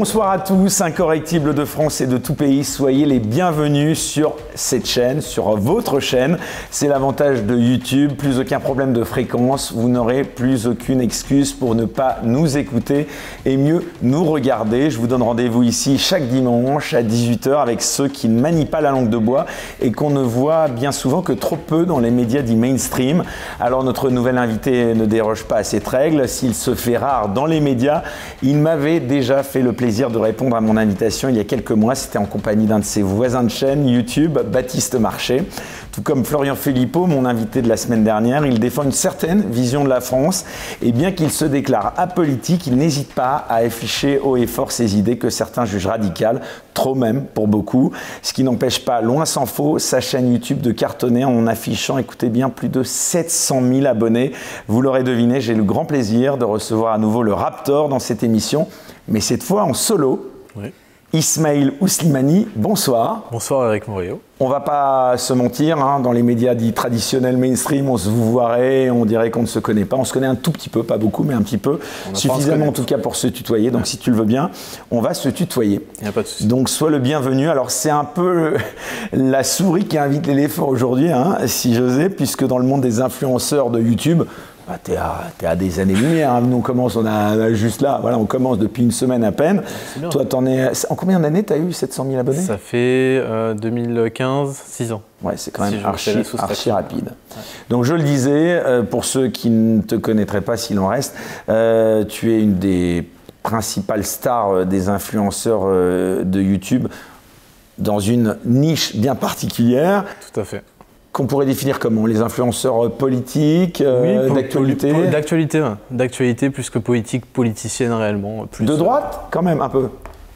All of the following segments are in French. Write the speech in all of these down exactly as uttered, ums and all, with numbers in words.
Bonsoir à tous, incorrectibles de France et de tout pays, soyez les bienvenus sur cette chaîne, sur votre chaîne. C'est l'avantage de YouTube, plus aucun problème de fréquence, vous n'aurez plus aucune excuse pour ne pas nous écouter et mieux nous regarder. Je vous donne rendez-vous ici chaque dimanche à dix-huit heures avec ceux qui ne manient pas la langue de bois et qu'on ne voit bien souvent que trop peu dans les médias dits mainstream. Alors notre nouvel invité ne déroge pas à cette règle, s'il se fait rare dans les médias, il m'avait déjà fait le plaisir de répondre à mon invitation il y a quelques mois. C'était en compagnie d'un de ses voisins de chaîne YouTube, Baptiste Marché. Tout comme Florian Philippot, mon invité de la semaine dernière, il défend une certaine vision de la France et bien qu'il se déclare apolitique, il n'hésite pas à afficher haut et fort ses idées que certains jugent radicales, trop même pour beaucoup, ce qui n'empêche pas, loin s'en faut, sa chaîne YouTube de cartonner en affichant, écoutez bien, plus de sept cent mille abonnés. Vous l'aurez deviné, j'ai le grand plaisir de recevoir à nouveau le Raptor dans cette émission, mais cette fois en solo. Oui. Ismail Ouslimani, bonsoir. Bonsoir Eric Morillo. On va pas se mentir, hein, dans les médias dits traditionnels mainstream, on se vous voirait, on dirait qu'on ne se connaît pas. On se connaît un tout petit peu, pas beaucoup, mais un petit peu. Suffisamment en tout cas pour se tutoyer. Donc ouais. Si tu le veux bien, on va se tutoyer. Il n'y a pas de souci. Donc sois le bienvenu. Alors c'est un peu la souris qui invite l'éléphant aujourd'hui, hein, si j'osais, puisque dans le monde des influenceurs de YouTube, bah, t'es à, t'es à des années-lumière. Hein. Nous on commence, on a juste là, voilà, on commence depuis une semaine à peine. Ouais, toi, t'en es. En combien d'années t'as eu sept cent mille abonnés? Ça fait euh, deux mille quinze, six ans. Ouais, c'est quand même si archi, archi rapide. Ouais. Donc je le disais, euh, pour ceux qui ne te connaîtraient pas, s'il en reste, euh, tu es une des principales stars des influenceurs euh, de YouTube dans une niche bien particulière. Tout à fait. Qu'on pourrait définir comment? Les influenceurs politiques, euh, oui, d'actualité? D'actualité, ouais. D'actualité plus que politique, politicienne réellement. Plus de droite, quand même, un peu.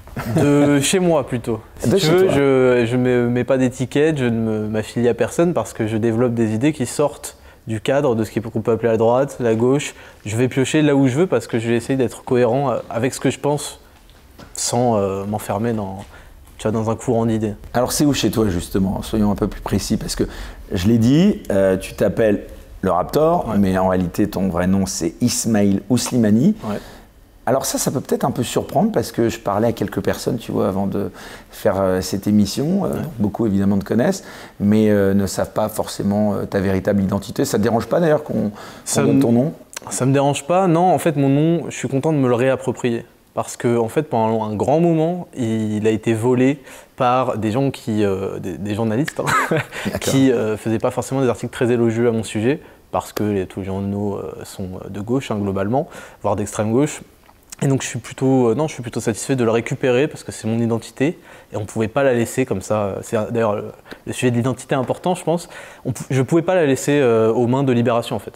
De chez moi plutôt. Si de tu chez veux, toi. je ne me mets pas d'étiquette, je ne m'affilie à personne parce que je développe des idées qui sortent du cadre de ce qu'on peut appeler la droite, la gauche. Je vais piocher là où je veux parce que je vais essayer d'être cohérent avec ce que je pense sans euh, m'enfermer dans... Tu vois, dans un courant d'idées. Alors c'est où chez toi justement? Soyons un peu plus précis parce que je l'ai dit, euh, tu t'appelles le Raptor, ouais. Mais en réalité ton vrai nom c'est Ismail Ouslimani. Ouais. Alors ça, ça peut peut-être un peu surprendre parce que je parlais à quelques personnes, tu vois, avant de faire euh, cette émission. Euh, ouais. Beaucoup évidemment te connaissent, mais euh, ne savent pas forcément euh, ta véritable identité. Ça te dérange pas d'ailleurs qu'on qu donne ton nom? Ça me dérange pas, non. En fait, mon nom, je suis content de me le réapproprier. Parce que en fait, pendant un grand moment, il a été volé par des gens qui, euh, des, des journalistes, hein, qui euh, faisaient pas forcément des articles très élogieux à mon sujet, parce que les, tous les journaux euh, sont de gauche, hein, globalement, voire d'extrême gauche. Et donc je suis plutôt, euh, non, je suis plutôt satisfait de le récupérer parce que c'est mon identité et on ne pouvait pas la laisser comme ça. C'est d'ailleurs le, le sujet de l'identité est important, je pense. On, je ne pouvais pas la laisser euh, aux mains de Libération, en fait.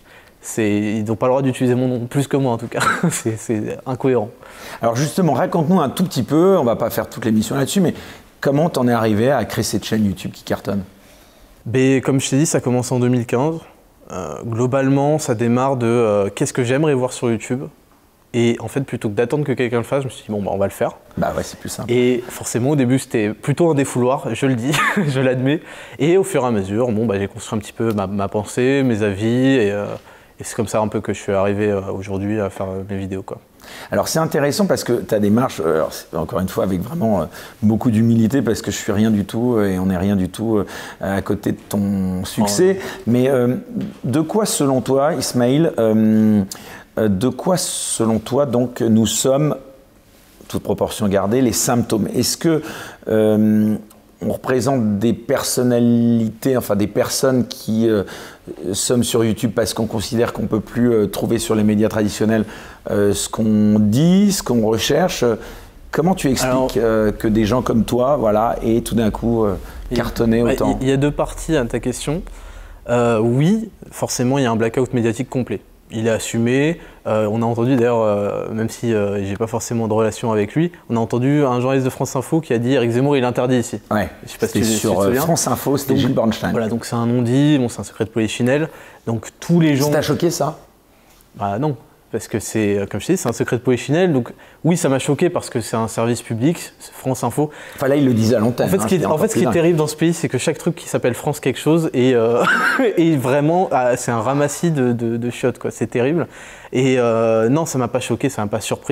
Ils n'ont pas le droit d'utiliser mon nom, plus que moi en tout cas, c'est incohérent. Alors justement, raconte-nous un tout petit peu, on ne va pas faire toute l'émission là-dessus, mais comment t'en es arrivé à créer cette chaîne YouTube qui cartonne? Ben, comme je t'ai dit, ça commence en deux mille quinze. Euh, globalement, ça démarre de euh, qu'est-ce que j'aimerais voir sur YouTube. Et en fait, plutôt que d'attendre que quelqu'un le fasse, je me suis dit, bon, bah, on va le faire. Bah ouais, c'est plus simple. Et forcément, au début, c'était plutôt un défouloir, je le dis, je l'admets. Et au fur et à mesure, bon, bah, j'ai construit un petit peu ma, ma pensée, mes avis, et... Euh, Et c'est comme ça un peu que je suis arrivé aujourd'hui à faire mes vidéos, quoi. Alors c'est intéressant parce que ta démarche, alors encore une fois avec vraiment beaucoup d'humilité parce que je suis rien du tout et on n'est rien du tout à côté de ton succès. Oh. Mais euh, de quoi selon toi, Ismail, euh, de quoi selon toi donc nous sommes, toute proportion gardée, les symptômes? Est-ce que euh, on représente des personnalités, enfin des personnes qui euh, sommes sur YouTube parce qu'on considère qu'on ne peut plus euh, trouver sur les médias traditionnels euh, ce qu'on dit, ce qu'on recherche? Comment tu expliques Alors, euh, que des gens comme toi, voilà, aient tout d'un coup euh, cartonné il, autant? Il y a deux parties à ta question. Euh, oui, forcément, il y a un blackout médiatique complet. Il est assumé. Euh, on a entendu d'ailleurs, euh, même si euh, j'ai pas forcément de relation avec lui, on a entendu un journaliste de France Info qui a dit Éric Zemmour il est interdit ici. Ouais. Je sais pas c'était si sur tu te souviens. France Info, c'était Gilles Bernstein. Voilà, donc c'est un non-dit, bon, c'est un secret de polichinelle. Donc tous les gens. Ça t'a choqué ça? Bah non. Parce que c'est, comme je te dis, c'est un secret de polichinelle. Donc oui, ça m'a choqué parce que c'est un service public, France Info. Enfin là, il le disait à l'antenne. En fait, ce qui est, hein, en fait, ce qui est terrible dans ce pays, c'est que chaque truc qui s'appelle France quelque chose est, euh, est vraiment, ah, c'est un ramassis de, de, de chiottes, quoi. C'est terrible. Et euh, non, ça m'a pas choqué, ça m'a pas surpris.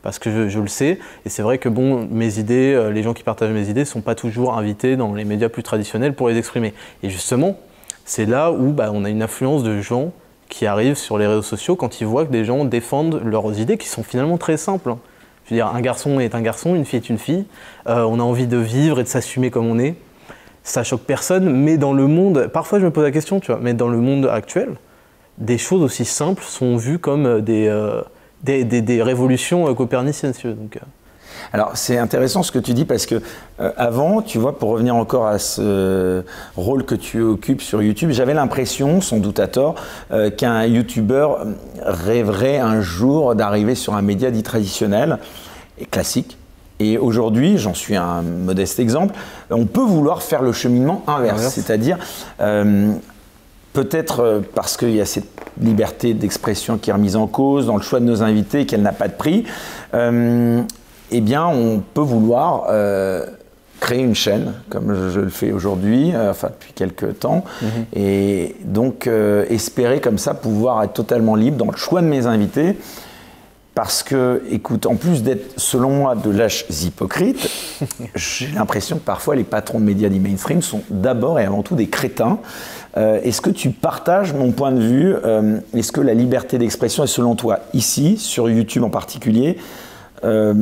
parce que je, je le sais. Et c'est vrai que bon, mes idées, euh, les gens qui partagent mes idées ne sont pas toujours invités dans les médias plus traditionnels pour les exprimer. Et justement, c'est là où bah, on a une influence de gens qui arrivent sur les réseaux sociaux quand ils voient que des gens défendent leurs idées qui sont finalement très simples. Hein. Je veux dire, un garçon est un garçon, une fille est une fille. Euh, on a envie de vivre et de s'assumer comme on est. Ça choque personne, mais dans le monde, parfois je me pose la question, tu vois, mais dans le monde actuel, des choses aussi simples sont vues comme des, euh, des, des, des révolutions euh, coperniciennes. Donc, euh. Alors c'est intéressant ce que tu dis parce que euh, avant, tu vois, pour revenir encore à ce rôle que tu occupes sur YouTube, j'avais l'impression, sans doute à tort, euh, qu'un YouTuber rêverait un jour d'arriver sur un média dit traditionnel et classique. Et aujourd'hui, j'en suis un modeste exemple, on peut vouloir faire le cheminement inverse, inverse. c'est-à-dire euh, peut-être parce qu'il y a cette liberté d'expression qui est remise en cause dans le choix de nos invités et qu'elle n'a pas de prix, euh, eh bien on peut vouloir euh, créer une chaîne, comme je, je le fais aujourd'hui, euh, enfin depuis quelques temps, mmh. et donc euh, espérer comme ça pouvoir être totalement libre dans le choix de mes invités. Parce que, écoute, en plus d'être, selon moi, de lâches hypocrites, j'ai l'impression que parfois les patrons de médias dits mainstream sont d'abord et avant tout des crétins. Euh, est-ce que tu partages mon point de vue euh, Est-ce que la liberté d'expression est, selon toi, ici, sur YouTube en particulier, euh,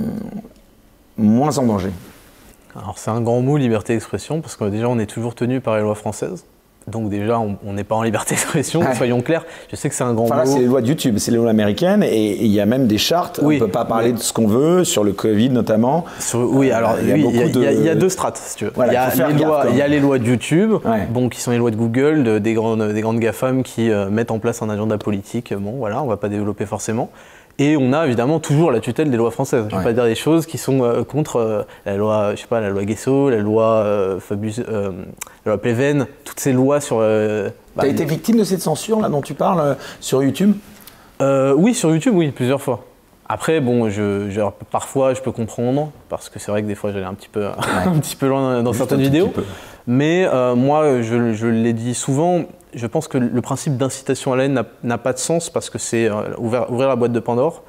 moins en danger? Alors c'est un grand mot, liberté d'expression, parce que déjà on est toujours tenu par les lois françaises. Donc déjà, on n'est pas en liberté d'expression, ouais. soyons clairs. Je sais que c'est un grand enfin, mot. Là, c'est les lois de YouTube, c'est les lois américaines, et il y a même des chartes. Oui. On ne peut pas parler de ce qu'on veut, sur le Covid notamment. Sur, oui, alors il oui, y, de... y, y a deux strates, si tu veux. Voilà, il, y a les lois, il y a les lois de YouTube, ouais. bon, qui sont les lois de Google, de, des, grandes, des grandes GAFAM qui euh, mettent en place un agenda politique. Bon, voilà, on ne va pas développer forcément. Et on a évidemment toujours la tutelle des lois françaises. Je ne vais ouais. pas dire des choses qui sont euh, contre euh, la loi, je sais pas, la loi Guesso, la loi euh, Fabius, euh, la loi Pleven, toutes ces lois sur. Euh, bah, tu as été victime de cette censure là dont tu parles euh, sur YouTube? euh, Oui, sur YouTube, oui, plusieurs fois. Après, bon, je, je, parfois je peux comprendre parce que c'est vrai que des fois j'allais un petit peu, ouais. un petit peu loin dans Juste certaines vidéos. Mais euh, moi, je, je l'ai dit souvent. Je pense que le principe d'incitation à la haine n'a pas de sens parce que c'est euh, ouvrir, ouvrir la boîte de Pandore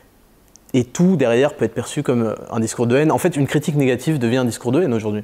et tout derrière peut être perçu comme un discours de haine. En fait, une critique négative devient un discours de haine aujourd'hui.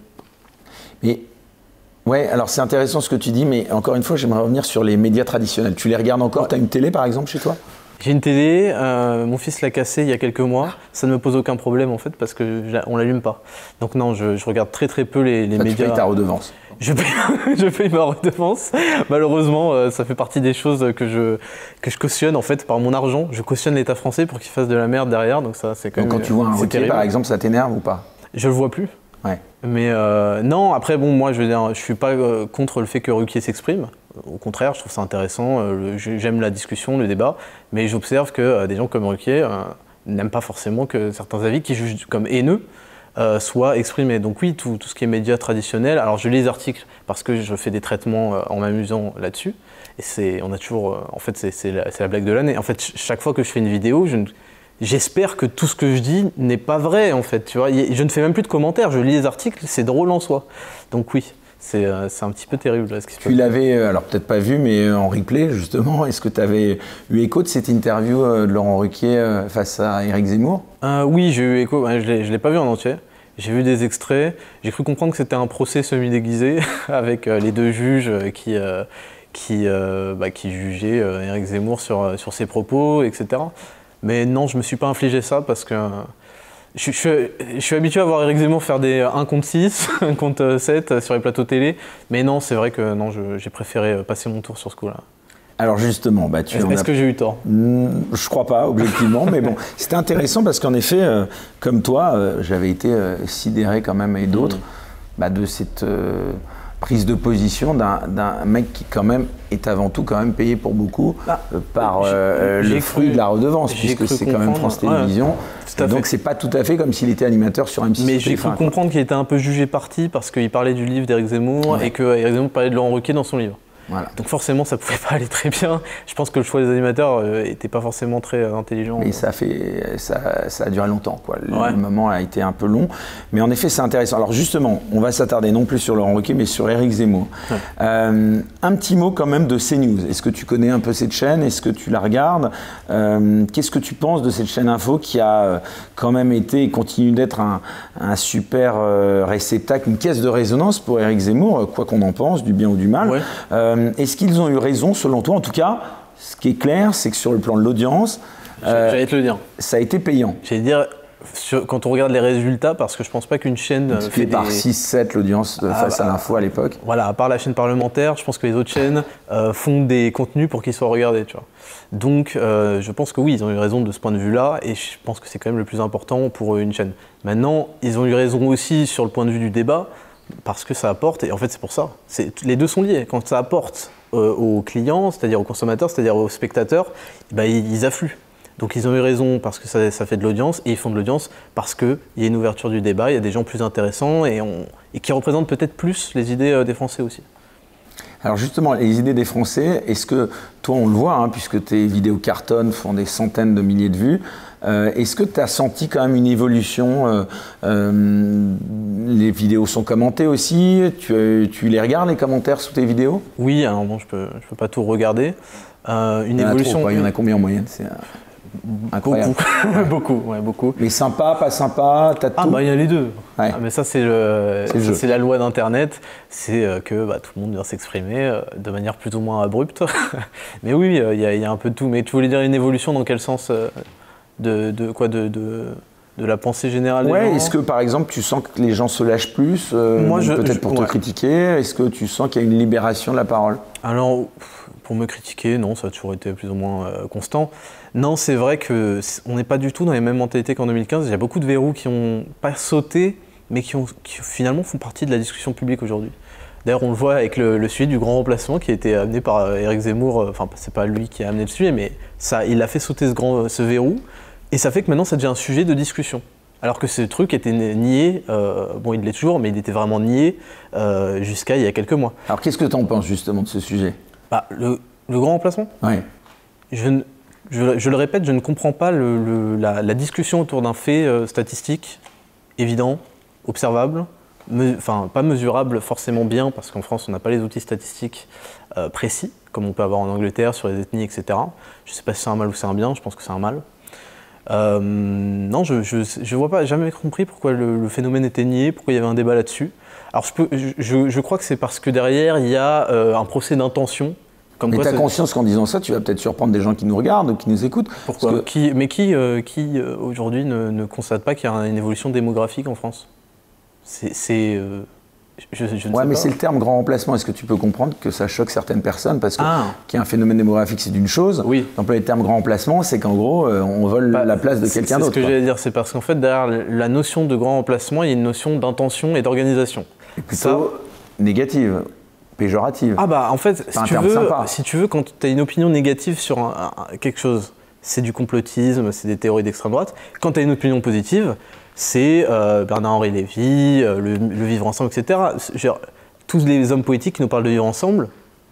Mais ouais, alors c'est intéressant ce que tu dis, mais encore une fois, j'aimerais revenir sur les médias traditionnels. Tu les regardes encore? Tu as une télé par exemple chez toi? J'ai une télé, euh, mon fils l'a cassée il y a quelques mois. Ça ne me pose aucun problème en fait parce que on l'allume pas. Donc non, je, je regarde très très peu les, les ça, médias. Tu payes ta redevance? Je paye, je paye ma redevance. Malheureusement, euh, ça fait partie des choses que je, que je cautionne en fait par mon argent. Je cautionne l'État français pour qu'il fasse de la merde derrière. Donc ça, c'est quand donc même. Quand tu vois un Ruquier par exemple, ça t'énerve ou pas? Je le vois plus. Ouais. Mais euh, non, après bon, moi je veux dire, je suis pas euh, contre le fait que Ruquier s'exprime. Au contraire, je trouve ça intéressant. Euh, J'aime la discussion, le débat, mais j'observe que euh, des gens comme Ruquier euh, n'aiment pas forcément que certains avis qui jugent comme haineux euh, soient exprimés. Donc oui, tout, tout ce qui est médias traditionnels. Alors je lis les articles parce que je fais des traitements euh, en m'amusant là-dessus. Et c'est, on a toujours, euh, en fait, c'est la, la blague de l'année. En fait, chaque fois que je fais une vidéo, je ne j'espère que tout ce que je dis n'est pas vrai, en fait. Tu vois, je ne fais même plus de commentaires, je lis les articles, c'est drôle en soi. Donc oui, c'est euh, un petit peu terrible là, ce qui se passe. Tu l'avais, alors peut-être pas vu, mais en replay, justement. Est-ce que tu avais eu écho de cette interview de Laurent Ruquier face à Éric Zemmour? euh, Oui, j'ai eu écho. Je ne l'ai pas vu en entier. J'ai vu des extraits. J'ai cru comprendre que c'était un procès semi-déguisé avec euh, les deux juges qui, euh, qui, euh, bah, qui jugeaient euh, Éric Zemmour sur, sur ses propos, et cetera. Mais non, je ne me suis pas infligé ça parce que je, je, je suis habitué à voir Éric Zemmour faire des un contre six, un contre sept sur les plateaux télé. Mais non, c'est vrai que non, j'ai préféré passer mon tour sur ce coup-là. Alors justement, bah, tu est-ce est-ce que j'ai eu tort? Je crois pas, objectivement, mais bon, c'était intéressant parce qu'en effet, euh, comme toi, euh, j'avais été euh, sidéré quand même et d'autres mmh. bah, de cette euh, prise de position d'un mec qui quand même est avant tout quand même payé pour beaucoup ah, euh, par euh, le fruit cru, de la redevance, puisque c'est quand même France Télévisions. Ouais, donc c'est pas tout à fait comme s'il était animateur sur M six. Mais j'ai cru comprendre qu'il était un peu jugé parti parce qu'il parlait du livre d'Éric Zemmour ouais. et que Éric Zemmour parlait de Laurent Ruquier dans son livre. Voilà. Donc forcément, ça pouvait pas aller très bien. Je pense que le choix des animateurs n'était pas forcément très euh, intelligent. Mais ça, fait, ça, ça a duré longtemps, quoi. Le, ouais. le moment a été un peu long. Mais en effet, c'est intéressant. Alors justement, on va s'attarder non plus sur Laurent Ruquier, mais sur Éric Zemmour. Ouais. Euh, un petit mot quand même de CNews. Est-ce que tu connais un peu cette chaîne? Est-ce que tu la regardes? euh, Qu'est-ce que tu penses de cette chaîne info qui a quand même été et continue d'être un, un super euh, réceptacle, une caisse de résonance pour Éric Zemmour, quoi qu'on en pense, du bien ou du mal. Ouais. Euh, Est-ce qu'ils ont eu raison selon toi? En tout cas, ce qui est clair, c'est que sur le plan de l'audience, euh, j'allais te le dire. Ça a été payant. J'allais dire, sur, quand on regarde les résultats, parce que je pense pas qu'une chaîne euh, fait des... par six sept l'audience ah, face bah, à l'info à l'époque. Voilà, à part la chaîne parlementaire, je pense que les autres chaînes euh, font des contenus pour qu'ils soient regardés, tu vois. Donc, euh, je pense que oui, ils ont eu raison de ce point de vue-là, et je pense que c'est quand même le plus important pour une chaîne. Maintenant, ils ont eu raison aussi sur le point de vue du débat, parce que ça apporte, et en fait c'est pour ça, les deux sont liés. Quand ça apporte euh, aux clients, c'est-à-dire aux consommateurs, c'est-à-dire aux spectateurs, bah, ils, ils affluent. Donc ils ont eu raison parce que ça, ça fait de l'audience, et ils font de l'audience parce qu'il y a une ouverture du débat, il y a des gens plus intéressants et, on, et qui représentent peut-être plus les idées euh, des Français aussi. Alors justement, les idées des Français, est-ce que, toi on le voit, hein, puisque tes vidéos cartonnent, font des centaines de milliers de vues, euh, est-ce que tu as senti quand même une évolution euh, euh, les vidéos sont commentées aussi, tu, tu les regardes les commentaires sous tes vidéos? Oui, alors bon, je peux, je peux pas tout regarder. Euh, une il y évolution. Trop, il y en a combien en moyenne? C'est incroyable. Beaucoup, beaucoup, ouais, beaucoup. Mais sympa, pas sympa, t'as tout? Ah bah il y a les deux. Ouais. Ah, mais ça c'est le, c'est la loi d'Internet, c'est euh, que bah, tout le monde vient s'exprimer euh, de manière plus ou moins abrupte. Mais oui, il euh, y, y a un peu de tout. Mais tu voulais dire une évolution dans quel sens euh, de, de quoi de, de, de la pensée générale? Ouais. Est-ce que par exemple tu sens que les gens se lâchent plus, euh, peut-être pour je, te ouais. critiquer? Est-ce que tu sens qu'il y a une libération de la parole? Alors pour me critiquer, non, ça a toujours été plus ou moins euh, constant. Non, c'est vrai qu'on n'est pas du tout dans les mêmes mentalités qu'en deux mille quinze. Il y a beaucoup de verrous qui n'ont pas sauté, mais qui, ont, qui finalement font partie de la discussion publique aujourd'hui. D'ailleurs, on le voit avec le, le sujet du grand remplacement qui a été amené par euh, Éric Zemmour. Enfin, c'est pas lui qui a amené le sujet, mais ça, il a fait sauter ce, grand, ce verrou. Et ça fait que maintenant, ça devient un sujet de discussion. Alors que ce truc était nié, euh, bon, il l'est toujours, mais il était vraiment nié euh, jusqu'à il y a quelques mois. Alors, qu'est-ce que tu en penses justement de ce sujet? Bah, le, le grand remplacement? Oui. Je ne... Je, je le répète, je ne comprends pas le, le, la, la discussion autour d'un fait euh, statistique évident, observable, me, enfin pas mesurable forcément bien, parce qu'en France on n'a pas les outils statistiques euh, précis, comme on peut avoir en Angleterre sur les ethnies, et cetera. Je ne sais pas si c'est un mal ou c'est un bien, je pense que c'est un mal. Euh, non, je ne vois pas, jamais compris pourquoi le, le phénomène était nié, pourquoi il y avait un débat là-dessus. Alors je, peux, je, je crois que c'est parce que derrière il y a euh, un procès d'intention. Comme mais tu as conscience qu'en disant ça, tu vas peut-être surprendre des gens qui nous regardent ou qui nous écoutent. Pourquoi que... qui, Mais qui, euh, qui euh, aujourd'hui ne, ne constate pas qu'il y a une évolution démographique en France? C'est... Euh, je, je ne ouais, sais mais pas. C'est le terme grand remplacement. Est-ce que tu peux comprendre que ça choque certaines personnes? Parce que ah. qu'il y a un phénomène démographique, c'est d'une chose. Oui. D'employer le terme grand remplacement, c'est qu'en gros, euh, on vole bah, la place de quelqu'un d'autre. C'est ce que j'allais dire. C'est parce qu'en fait, derrière la notion de grand remplacement, il y a une notion d'intention et d'organisation. Et plutôt ça... négative. Péjorative. Ah bah en fait, si tu, veux, si tu veux, quand tu as une opinion négative sur un, un, quelque chose, c'est du complotisme, c'est des théories d'extrême droite. Quand tu as une opinion positive, c'est euh, Bernard-Henri Lévy, euh, le, le vivre ensemble, et cetera. Genre, tous les hommes politiques qui nous parlent de vivre ensemble,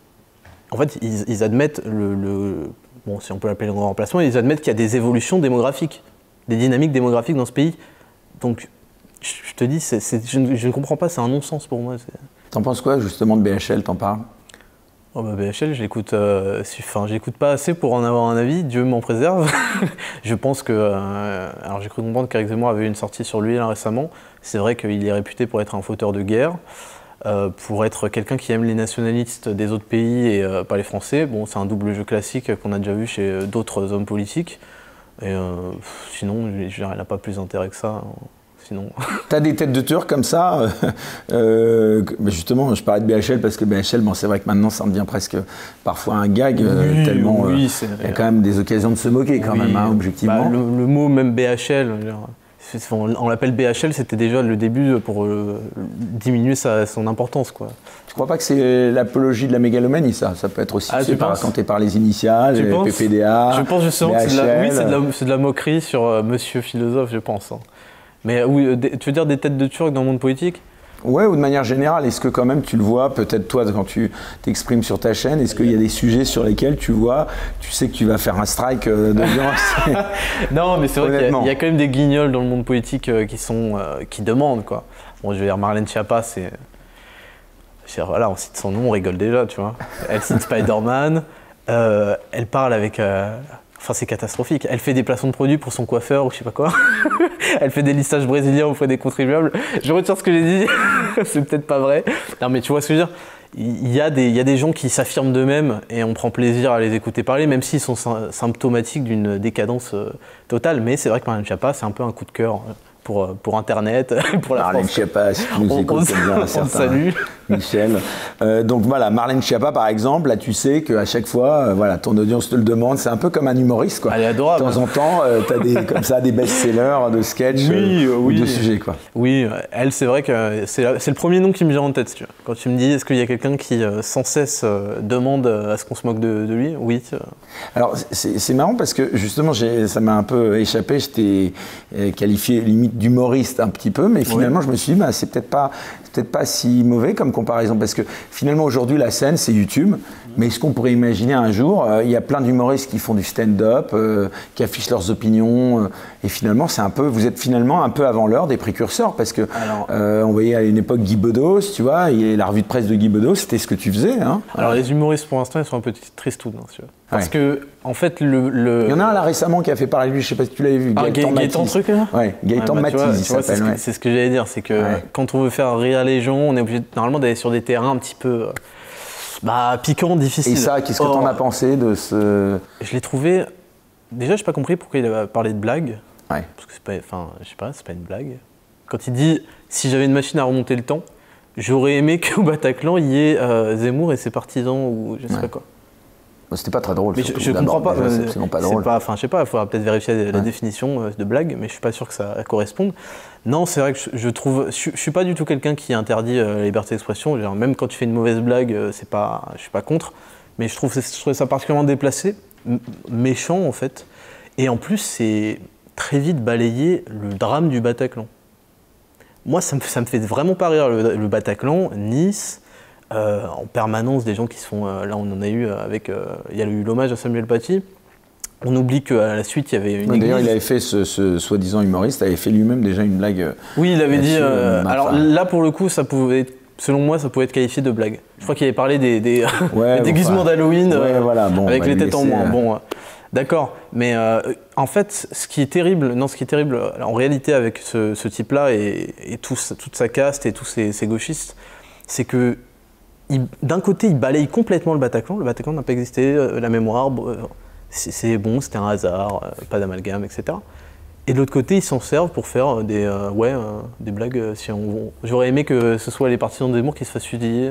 en fait, ils, ils admettent le, le, bon, si on peut l'appeler le grand remplacement, ils admettent qu'il y a des évolutions démographiques, des dynamiques démographiques dans ce pays. Donc, je, je te dis, c'est, c'est, je, ne, je ne comprends pas, c'est un non-sens pour moi. T'en penses quoi justement de B H L, t'en parles? Oh bah B H L, je l'écoute, euh, enfin, je l'écoute pas assez pour en avoir un avis, Dieu m'en préserve. Je pense que, euh, alors j'ai cru comprendre qu'Éric Zemmour avait eu une sortie sur lui là, récemment. C'est vrai qu'il est réputé pour être un fauteur de guerre, euh, pour être quelqu'un qui aime les nationalistes des autres pays et euh, pas les Français. Bon, c'est un double jeu classique qu'on a déjà vu chez d'autres hommes politiques. Et euh, sinon, je, je, il n'a pas plus d'intérêt que ça. Hein. Sinon... Tu as des têtes de tueurs comme ça euh, euh, justement, je parlais de B H L parce que B H L, bon, c'est vrai que maintenant ça en devient presque parfois un gag, euh, oui, tellement oui, euh, il y a quand même des occasions de se moquer quand oui, même, hein, objectivement. Bah, le, le mot même B H L, genre, on, on l'appelle B H L, c'était déjà le début pour euh, diminuer sa, son importance, quoi. Tu crois pas que c'est l'apologie de la mégalomanie, ça? Ça peut être aussi ah, raconté par les initiales, les P P D A, je pense justement B H L. Que c'est de la, oui, c'est de, la, c'est de la moquerie sur euh, Monsieur Philosophe, je pense. Hein. Mais oui, tu veux dire des têtes de Turcs dans le monde politique? Ouais, ou de manière générale, est-ce que quand même tu le vois, peut-être toi quand tu t'exprimes sur ta chaîne, est-ce qu'il y a des sujets sur lesquels tu vois, tu sais que tu vas faire un strike d'audience? Non, mais c'est vrai qu'il y, y a quand même des guignols dans le monde politique euh, qui sont euh, qui demandent quoi. Bon, je veux dire, Marlène Schiappa, c'est, voilà, on cite son nom, on rigole déjà, tu vois. Elle cite Spider-Man, euh, elle parle avec. Euh, Enfin, c'est catastrophique. Elle fait des placements de produits pour son coiffeur ou je sais pas quoi. Elle fait des listages brésiliens auprès des contribuables. Je retire ce que j'ai dit. C'est peut-être pas vrai. Non, mais tu vois ce que je veux dire. Il y a des, il y a des gens qui s'affirment d'eux-mêmes et on prend plaisir à les écouter parler, même s'ils sont symptomatiques d'une décadence totale. Mais c'est vrai que Marlène Schiappa, c'est un peu un coup de cœur pour, pour Internet, pour la Marlène France. Schiappa, si tu nous écoutes, c'est bien un certain salue. Michel. Euh, donc voilà, Marlène Schiappa par exemple, là tu sais qu'à chaque fois, euh, voilà, ton audience te le demande, c'est un peu comme un humoriste quoi. Elle est adorable. De temps en temps, euh, tu as des, comme ça, des best-sellers de sketch oui, euh, oui. ou de sujets quoi. Oui, elle c'est vrai que c'est le premier nom qui me vient en tête. Tu vois. Quand tu me dis est-ce qu'il y a quelqu'un qui euh, sans cesse euh, demande à ce qu'on se moque de, de lui, oui. Tu vois. Alors c'est marrant parce que justement ça m'a un peu échappé, je t'ai euh, qualifié limite d'humoriste un petit peu, mais finalement oui. je me suis dit bah, c'est peut-être pas, peut-être pas si mauvais comme comparaison parce que finalement aujourd'hui la scène c'est YouTube, mais est-ce qu'on pourrait imaginer un jour, euh, il y a plein d'humoristes qui font du stand-up, euh, qui affichent leurs opinions, euh, et finalement c'est un peu, vous êtes finalement un peu avant l'heure des précurseurs parce que alors, euh, on voyait à une époque Guy Bedos, tu vois, et la revue de presse de Guy Bedos, c'était ce que tu faisais. Hein. Alors les humoristes pour l'instant ils sont un peu tristounes, hein, tu vois. Parce ouais. que en fait le, le... Il y en a un là récemment qui a fait parler de lui, je sais pas si tu l'avais vu, ah, Gaëtan Matisse. Gaëtan truc là Ouais, Gaëtan ouais, bah, Matisse, il s'appelle. C'est ce, ce que j'allais dire, c'est que ouais. quand on veut faire rire les gens, on est obligé normalement d'aller sur des terrains un petit peu bah, piquants, difficiles. Et ça, qu'est-ce que oh, t'en as pensé de ce... Je l'ai trouvé... Déjà, j'ai pas compris pourquoi il a parlé de blague. Ouais. Parce que c'est pas... Enfin, je sais pas, c'est pas une blague. Quand il dit « si j'avais une machine à remonter le temps, j'aurais aimé qu'au Bataclan, il y ait euh, Zemmour et ses partisans ou je sais ouais. pas quoi ». C'était pas très drôle. Mais je, je comprends pas. C'est absolument pas drôle. Enfin, je sais pas. Il faudra peut-être vérifier la ouais. définition de blague, mais je suis pas sûr que ça corresponde. Non, c'est vrai que je, je trouve. Je, je suis pas du tout quelqu'un qui interdit euh, la liberté d'expression. Même quand tu fais une mauvaise blague, c'est pas. Je suis pas contre. Mais je trouve, je trouve ça particulièrement déplacé, méchant en fait. Et en plus, c'est très vite balayé le drame du Bataclan. Moi, ça me, ça me fait vraiment pas rire le, le Bataclan, Nice. Euh, en permanence des gens qui se font, euh, là on en a eu avec, euh, il y a eu l'hommage à Samuel Paty, on oublie qu'à la suite il y avait une église. D'ailleurs il avait fait, ce, ce soi-disant humoriste, avait fait lui-même déjà une blague. Oui il avait dit, euh, alors là pour le coup ça pouvait être, selon moi ça pouvait être qualifié de blague. Je crois qu'il avait parlé des, des, ouais, des déguisements enfin, d'Halloween ouais, euh, voilà, bon, avec les têtes en moins. Bon, euh, d'accord, mais euh, en fait ce qui est terrible, non ce qui est terrible en réalité avec ce, ce type-là et, et tout, toute sa caste et tous ces, ces gauchistes, c'est que d'un côté, il balaye complètement le Bataclan. Le Bataclan n'a pas existé, euh, la mémoire, euh, c'est bon, c'était un hasard, euh, pas d'amalgame, et cetera. Et de l'autre côté, ils s'en servent pour faire des, euh, ouais, euh, des blagues. Euh, si on, j'aurais aimé que ce soit les partisans de Zemmour qui se fassent fusiller.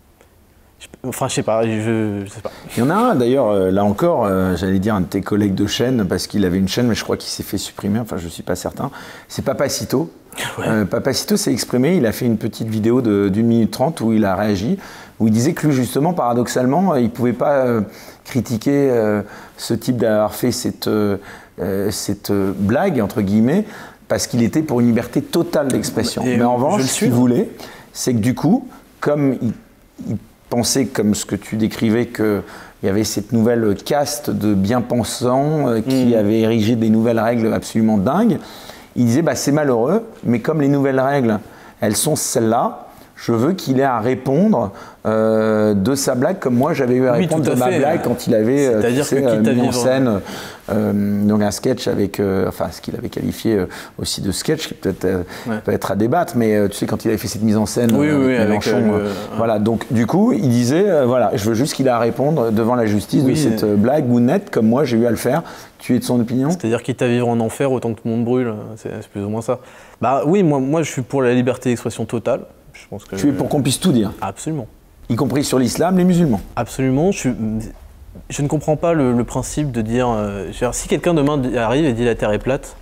Je, enfin, je sais pas, je, je sais pas. Il y en a un, d'ailleurs, euh, là encore, euh, j'allais dire un de tes collègues de chaîne, parce qu'il avait une chaîne, mais je crois qu'il s'est fait supprimer, enfin, je suis pas certain. C'est Papacito. Ouais. Euh, Papacito s'est exprimé, il a fait une petite vidéo d'une minute trente où il a réagi, où il disait que lui, justement, paradoxalement, il ne pouvait pas euh, critiquer euh, ce type d'avoir fait cette, euh, cette euh, blague, entre guillemets, parce qu'il était pour une liberté totale d'expression. Mais en revanche, ce qu'il voulait, c'est que du coup, comme il, il pensait, comme ce que tu décrivais, qu'il y avait cette nouvelle caste de bien-pensants euh, qui mmh. avait érigé des nouvelles règles absolument dingues, il disait bah, c'est malheureux, mais comme les nouvelles règles, elles sont celles-là, je veux qu'il ait à répondre euh, de sa blague comme moi j'avais eu à oui, répondre de ma fait, blague euh, quand il avait euh, tu sais, euh, mis en scène euh, donc un sketch avec, euh, enfin ce qu'il avait qualifié euh, aussi de sketch, qui peut-être euh, ouais. peut être à débattre, mais euh, tu sais quand il avait fait cette mise en scène oui, euh, oui, avec Mélenchon, avec, euh, euh, voilà, donc du coup il disait euh, voilà, je veux juste qu'il ait à répondre devant la justice oui, de cette euh, blague bounette comme moi j'ai eu à le faire. Tu es de son opinion? C'est-à-dire quitte à vivre en enfer autant que tout le monde brûle, c'est plus ou moins ça. Bah oui, moi, moi je suis pour la liberté d'expression totale. Je pense que tu es pour qu'on puisse tout dire? Absolument. Y compris sur l'islam, les musulmans? Absolument. Je, je ne comprends pas le, le principe de dire, euh, je veux dire si quelqu'un demain arrive et dit la Terre est plate,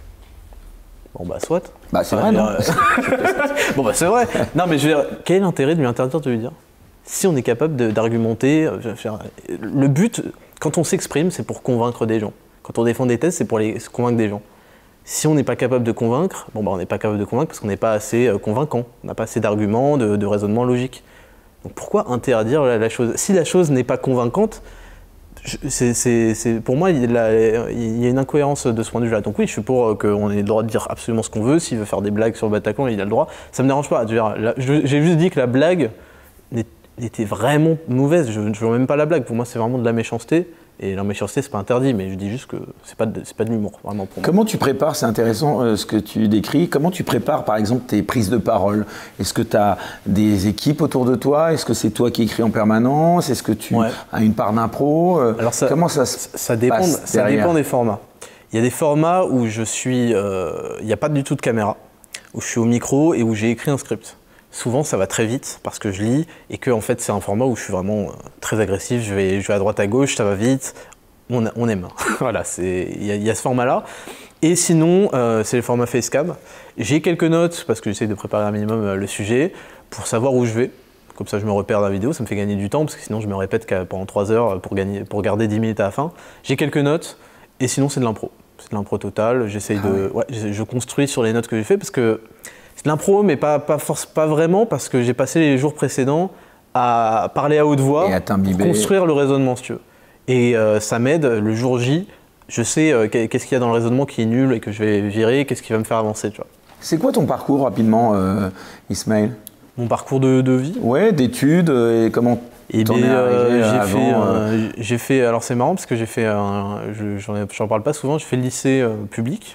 bon bah soit. Bah c'est enfin, vrai, non euh, bon bah c'est vrai. Non mais je veux dire, quel est l'intérêt de lui interdire de lui dire? Si on est capable d'argumenter, le but, quand on s'exprime, c'est pour convaincre des gens. Quand on défend des thèses, c'est pour les convaincre des gens. Si on n'est pas capable de convaincre, bon bah on n'est pas capable de convaincre parce qu'on n'est pas assez euh, convaincant, on n'a pas assez d'arguments, de, de raisonnement logique. Donc pourquoi interdire la, la chose? Si la chose n'est pas convaincante, c'est, c'est, c'est, pour moi il y, a, il y a une incohérence de ce point de vue-là. Donc oui, je suis pour qu'on ait le droit de dire absolument ce qu'on veut. S'il veut faire des blagues sur le Bataclan, il a le droit. Ça me dérange pas. J'ai juste dit que la blague était vraiment mauvaise. Je ne veux même pas la blague. Pour moi, c'est vraiment de la méchanceté. Et la méchanceté, c'est pas interdit, mais je dis juste que c'est pas de, c'est pas de l'humour, vraiment pour moi. Comment tu prépares, c'est intéressant euh, ce que tu décris, comment tu prépares par exemple tes prises de parole? Est-ce que tu as des équipes autour de toi? Est-ce que c'est toi qui écris en permanence? Est-ce que tu ouais. as une part d'impro? Alors ça, comment ça se ça dépend, passe Ça dépend des formats. Il y a des formats où je suis, euh, il n'y a pas du tout de caméra, où je suis au micro et où j'ai écrit un script. Souvent, ça va très vite parce que je lis et que en fait, c'est un format où je suis vraiment très agressif. Je vais, je vais à droite à gauche, ça va vite. On, on aime. Voilà, il y, y a ce format-là. Et sinon, euh, c'est le format Facecam. J'ai quelques notes parce que j'essaie de préparer un minimum euh, le sujet pour savoir où je vais. Comme ça, je me repère dans la vidéo. Ça me fait gagner du temps parce que sinon, je me répète pendant trois heures pour, gagner, pour garder dix minutes à la fin. J'ai quelques notes et sinon, c'est de l'impro. C'est de l'impro total. J'essaie ah de, ouais. Ouais, je construis sur les notes que j'ai fait parce que c'est de l'impro, mais pas, pas, force, pas vraiment, parce que j'ai passé les jours précédents à parler à haute voix, à pour construire le raisonnement, si tu veux. Et euh, ça m'aide, le jour J, je sais euh, qu'est-ce qu'il y a dans le raisonnement qui est nul et que je vais virer, qu'est-ce qui va me faire avancer, tu vois. C'est quoi ton parcours, rapidement, euh, Ismaël? Mon parcours de, de vie? Ouais, d'études, et comment et t'en es arrivé euh, j'ai fait, euh, j'ai fait, alors c'est marrant, parce que j'ai fait, un, je, j'en parle pas souvent, j'ai fait le lycée euh, public.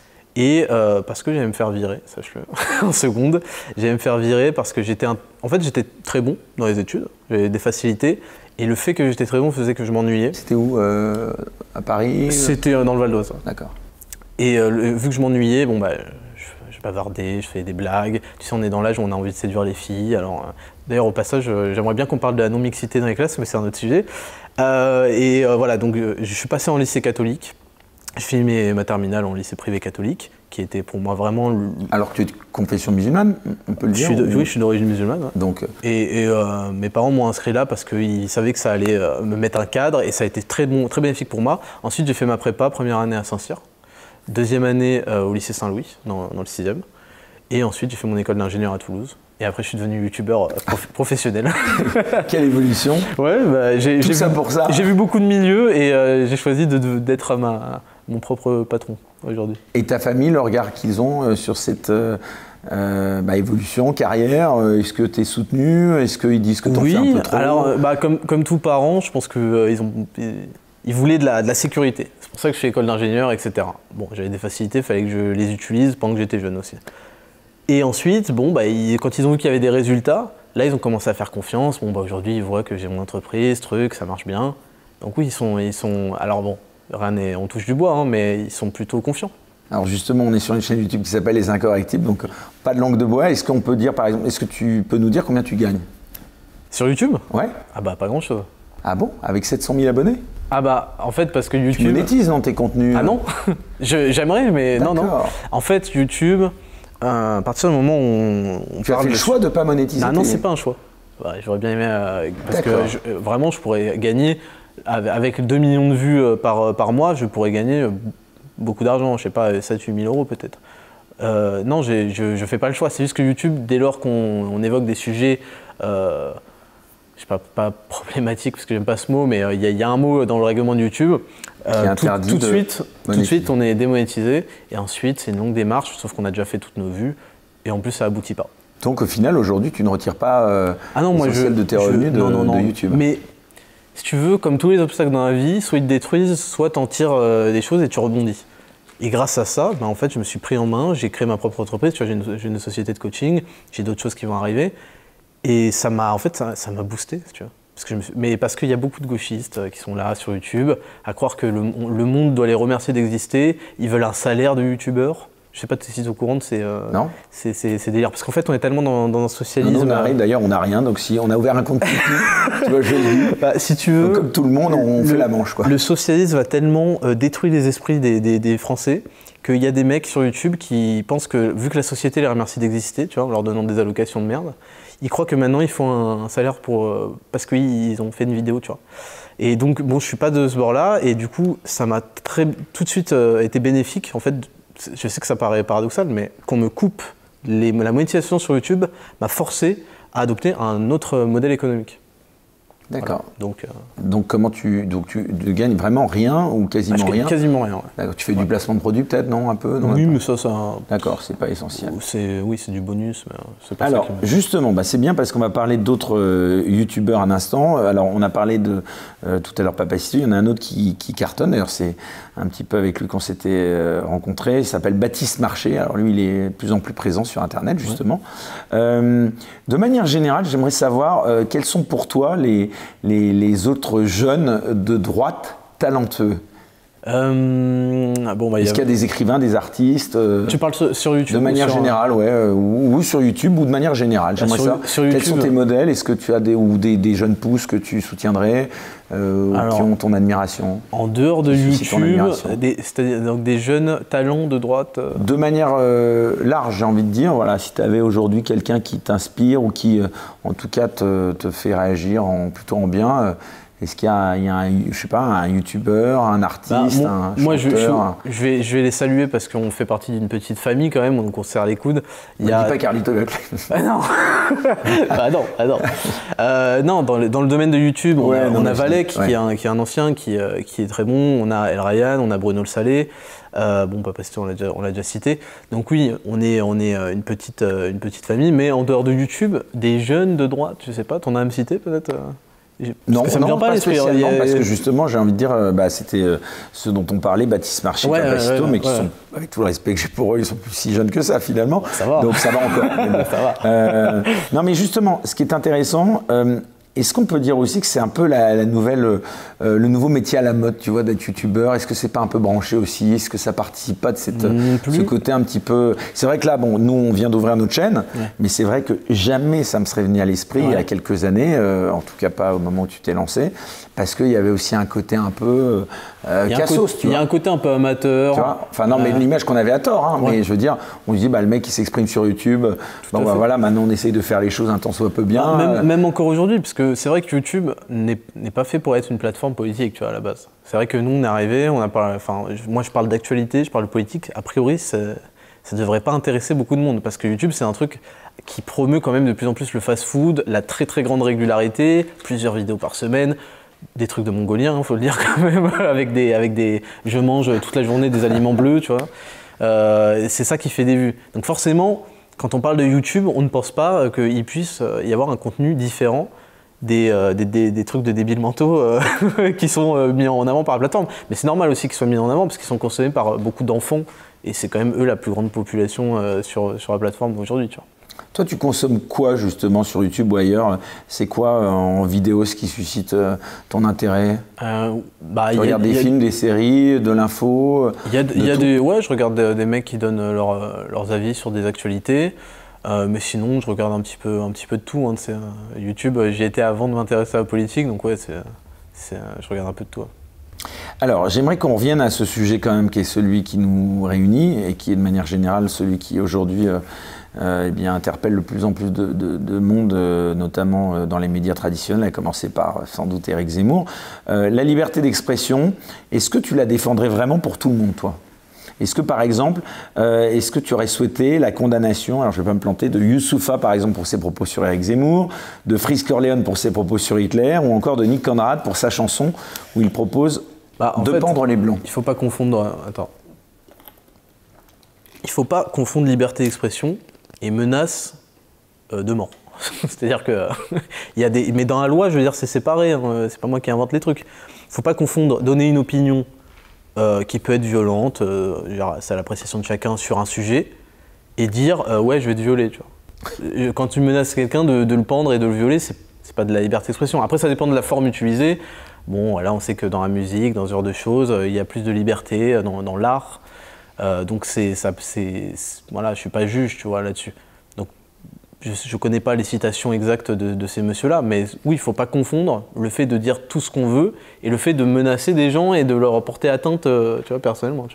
Et euh, parce que j'allais me faire virer, sache-le, en seconde, j'allais me faire virer parce que j'étais, un... en fait, j'étais très bon dans les études, j'avais des facilités, et le fait que j'étais très bon faisait que je m'ennuyais. C'était où euh, à Paris? C'était euh, dans le Val d'Oise. D'accord. Et euh, le, vu que je m'ennuyais, bon bah, je, je bavardais, je faisais des blagues. Tu sais, on est dans l'âge où on a envie de séduire les filles. Alors, euh, d'ailleurs, au passage, euh, j'aimerais bien qu'on parle de la non-mixité dans les classes, mais c'est un autre sujet. Euh, et euh, voilà, donc euh, je suis passé en lycée catholique. Je finis ma terminale en lycée privé catholique, qui était pour moi vraiment... Le... Alors que tu es de confession musulmane, on peut le dire? Je suis de, ou... Oui, je suis d'origine musulmane. Ouais. Donc... Et, et euh, mes parents m'ont inscrit là parce qu'ils savaient que ça allait euh, me mettre un cadre et ça a été très, bon, très bénéfique pour moi. Ensuite, j'ai fait ma prépa, première année à Saint-Cyr, deuxième année euh, au lycée Saint-Louis, dans, dans le sixième. Et ensuite, j'ai fait mon école d'ingénieur à Toulouse. Et après, je suis devenu youtubeur prof... professionnel. Quelle évolution! Ouais, bah, j'ai, Tout j'ai ça vu, pour ça. J'ai vu beaucoup de milieux et euh, j'ai choisi de, de, d'être ma... mon propre patron aujourd'hui. Et ta famille, le regard qu'ils ont euh, sur cette euh, euh, bah, évolution, carrière, euh, est-ce que tu es soutenu? Est-ce qu'ils disent que tu en oui, fais un peu trop? Alors, bah, comme, comme tous parents, je pense qu'ils euh, ils voulaient de la, de la sécurité. C'est pour ça que je suis école d'ingénieur, et cetera. Bon, j'avais des facilités, il fallait que je les utilise pendant que j'étais jeune aussi. Et ensuite, bon, bah, ils, quand ils ont vu qu'il y avait des résultats, là, ils ont commencé à faire confiance. Bon, bah, aujourd'hui, ils voient que j'ai mon entreprise, truc, ça marche bien. Donc oui, ils sont... Ils sont alors bon, rien n'est, on touche du bois, hein, mais ils sont plutôt confiants. Alors justement, on est sur une chaîne YouTube qui s'appelle Les Incorrectibles, donc pas de langue de bois. Est-ce qu'on peut dire, par exemple, est-ce que tu peux nous dire combien tu gagnes? Sur YouTube? Ouais. Ah bah pas grand-chose. Ah bon? Avec sept cent mille abonnés? Ah bah en fait parce que YouTube... Tu monétises dans tes contenus? Ah non, je, j'aimerais, mais D'accord. non, non. En fait, YouTube, euh, à partir du moment où on, on tu as fait le choix de ne pas monétiser? Non, non, c'est pas un choix. Ouais, j'aurais bien aimé, euh, parce D'accord. que je, euh, vraiment, je pourrais gagner... Avec deux millions de vues par, par mois, je pourrais gagner beaucoup d'argent, je sais pas, sept à huit mille euros peut-être. Euh, non, j'ai, je ne fais pas le choix. C'est juste que YouTube, dès lors qu'on on évoque des sujets, euh, je sais pas, pas problématiques, parce que j'aime pas ce mot, mais il y, y a un mot dans le règlement de YouTube. Euh, tout, tout, de de suite, tout de suite, on est démonétisé. Et ensuite, c'est une longue démarche, sauf qu'on a déjà fait toutes nos vues. Et en plus, ça aboutit pas. Donc au final, aujourd'hui, tu ne retires pas euh, ah non, moi, je, de tes revenus je, de, non, non, non. de YouTube? Mais, si tu veux, comme tous les obstacles dans la vie, soit ils te détruisent, soit tu en tires euh, des choses et tu rebondis. Et grâce à ça, bah, en fait, je me suis pris en main, j'ai créé ma propre entreprise, tu vois, j'ai une, j'ai une société de coaching, j'ai d'autres choses qui vont arriver. Et ça m'a, en fait, ça, ça m'a boosté, tu vois. Parce que je me suis, mais parce qu'il y a beaucoup de gauchistes qui sont là sur YouTube, à croire que le, le monde doit les remercier d'exister, ils veulent un salaire de youtubeur. Je sais pas si tu es au courant de ces, euh, non. ces, ces, ces délires. Parce qu'en fait, on est tellement dans, dans un socialisme. Non, non, on arrive, d'ailleurs, on n'a rien. Donc, si on a ouvert un compte Tipeee, tu vois, je le dis. Bah, si tu veux. Donc, comme tout le monde, on le, fait la manche, quoi. Le socialisme va tellement euh, détruire les esprits des, des, des Français qu'il y a des mecs sur YouTube qui pensent que, vu que la société les remercie d'exister, tu vois, en leur donnant des allocations de merde, ils croient que maintenant, ils font un, un salaire pour, euh, parce qu'ils ont fait une vidéo, tu vois. Et donc, bon, je suis pas de ce bord-là. Et du coup, ça m'a très, tout de suite euh, été bénéfique, en fait. je sais que ça paraît paradoxal, mais qu'on me coupe les, la monétisation sur YouTube m'a forcé à adopter un autre modèle économique. D'accord. Voilà. Donc, euh... donc comment tu, donc tu ne gagnes vraiment rien ou quasiment ah, je rien? Quasiment rien. Ouais. D'accord. Tu fais ouais. du placement de produits peut-être, non, un peu? Non, oui, mais ça, ça. D'accord, c'est pas essentiel. C'est, oui, c'est du bonus, mais c'est pas. Alors ça qui justement, bah, c'est bien parce qu'on va parler d'autres euh, youtubeurs un instant. Alors on a parlé de euh, tout à l'heure Papacito, il y en a un autre qui, qui cartonne. D'ailleurs c'est un petit peu avec lui qu'on s'était euh, rencontrés. Il s'appelle Baptiste Marché. Alors lui, il est de plus en plus présent sur Internet justement. Ouais. Euh, de manière générale, j'aimerais savoir euh, quels sont pour toi les les, les autres jeunes de droite talentueux. Euh, bon, bah, Est-ce y a... qu'il y a des écrivains, des artistes euh, Tu parles sur, sur YouTube? De manière sur... générale, ouais, euh, ou, ou sur YouTube, ou de manière générale. J'aimerais sur, ça. Sur Quels YouTube, sont tes modèles? Est-ce que tu as des, ou des, des jeunes pousses que tu soutiendrais, euh, Alors, qui ont ton admiration? En dehors de YouTube, des, c'est-à-dire donc des jeunes talents de droite euh... De manière euh, large, j'ai envie de dire. Voilà, si tu avais aujourd'hui quelqu'un qui t'inspire ou qui, euh, en tout cas, te, te fait réagir en, plutôt en bien. Euh, Est-ce qu'il y a, il y a un, je sais pas, un youtubeur, un artiste, bah, mon, un moi, chanteur je, un... je, vais, je vais les saluer parce qu'on fait partie d'une petite famille quand même, donc on se serre les coudes. Il y a... dis pas Carlito Leclerc. Ah non Bah non, ah non. Euh, non, dans le, dans le domaine de YouTube, on ouais, a, non, on a Valek, ouais. qui, est un, qui est un ancien, qui, euh, qui est très bon. On a El Ryan, on a Bruno Le Salé. Euh, bon, Papacito, on l'a déjà, on l'a déjà cité. Donc oui, on est, on est une, petite, une petite famille, mais en dehors de YouTube, des jeunes de droite, je sais pas, t'en as à me citer peut-être? Non, ça non, me pas, pas spécialement, a... parce que justement, j'ai envie de dire, euh, bah, c'était euh, ce dont on parlait, Baptiste Marché, ouais, Papacito, ouais, ouais, mais qui ouais. sont, avec tout le respect que j'ai pour eux, ils sont plus si jeunes que ça finalement. Ça va. Donc ça va encore. Bon. Ça va. Euh, non, mais justement, ce qui est intéressant, euh, est-ce qu'on peut dire aussi que c'est un peu la, la nouvelle, euh, le nouveau métier à la mode, tu vois, d'être youtubeur? Est-ce que c'est pas un peu branché aussi? Est-ce que ça participe pas de cette, mmh, ce côté un petit peu... C'est vrai que là, bon, nous, on vient d'ouvrir notre chaîne, ouais. mais c'est vrai que jamais ça me serait venu à l'esprit ouais. il y a quelques années, euh, en tout cas pas au moment où tu t'es lancé, parce qu'il y avait aussi un côté un peu euh, cassos, tu vois. Il y a un côté un peu amateur. Tu vois, enfin non, euh... mais l'image qu'on avait à tort, hein, ouais. mais je veux dire, on se dit, bah, le mec, il s'exprime sur YouTube, bon, bah, voilà, maintenant on essaye de faire les choses un tant soit peu bien. Ah, même, même encore aujourd'hui, parce que c'est vrai que YouTube n'est, n'est pas fait pour être une plateforme politique, tu vois, à la base. C'est vrai que nous, on est arrivés, on a parlé, enfin, moi je parle d'actualité, je parle de politique, a priori, ça ne devrait pas intéresser beaucoup de monde, parce que YouTube, c'est un truc qui promeut quand même de plus en plus le fast-food, la très très grande régularité, plusieurs vidéos par semaine, des trucs de mongolien, il faut le dire quand même, avec des, avec des, je mange toute la journée des aliments bleus, tu vois. Euh, c'est ça qui fait des vues. Donc forcément, quand on parle de YouTube, on ne pense pas qu'il puisse y avoir un contenu différent des, euh, des, des, des trucs de débiles mentaux euh, qui sont euh, mis en avant par la plateforme. Mais c'est normal aussi qu'ils soient mis en avant parce qu'ils sont consommés par beaucoup d'enfants et c'est quand même eux la plus grande population euh, sur, sur la plateforme aujourd'hui, tu vois. Toi, tu consommes quoi justement sur YouTube ou ailleurs? C'est quoi euh, en vidéo ce qui suscite euh, ton intérêt? euh, bah, Tu regardes a, des films, a, des séries, de l'info? Il y a, y a des, ouais, je regarde des, des mecs qui donnent leur, leurs avis sur des actualités. Euh, mais sinon, je regarde un petit peu, un petit peu de tout. Hein, euh, YouTube, j'y étais avant de m'intéresser à la politique, donc ouais, c'est, c'est, je regarde un peu de tout. Ouais. Alors, j'aimerais qu'on revienne à ce sujet quand même qui est celui qui nous réunit et qui est de manière générale celui qui aujourd'hui euh, euh, eh bien, interpelle de plus en plus de, de, de monde, euh, notamment euh, dans les médias traditionnels, à commencer par euh, sans doute Éric Zemmour. Euh, la liberté d'expression, est-ce que tu la défendrais vraiment pour tout le monde, toi ? Est-ce que, par exemple, euh, est-ce que tu aurais souhaité la condamnation, alors je ne vais pas me planter, de Youssoupha, par exemple, pour ses propos sur Éric Zemmour, de Frisk Orleans pour ses propos sur Hitler, ou encore de Nick Conrad pour sa chanson où il propose bah, de fait, pendre les Blancs? Il ne faut pas confondre... Attends. Il ne faut pas confondre liberté d'expression et menace euh, de mort. C'est-à-dire que... il y a des, mais dans la loi, je veux dire, c'est séparé. Hein, c'est pas moi qui invente les trucs. Il ne faut pas confondre donner une opinion Euh, qui peut être violente, euh, c'est à l'appréciation de chacun sur un sujet, et dire euh, ouais je vais te violer, tu vois. Quand tu menaces quelqu'un de, de le pendre et de le violer, c'est, c'est pas de la liberté d'expression. Après ça dépend de la forme utilisée. Bon là on sait que dans la musique, dans ce genre de choses, euh, il y a plus de liberté dans, dans l'art, euh, donc c'est, ça, c'est, c'est, voilà, je suis pas juge, tu vois, là-dessus. Donc je ne connais pas les citations exactes de, de ces messieurs-là, mais oui, il ne faut pas confondre le fait de dire tout ce qu'on veut et le fait de menacer des gens et de leur porter atteinte, tu vois, personnellement. Tu vois.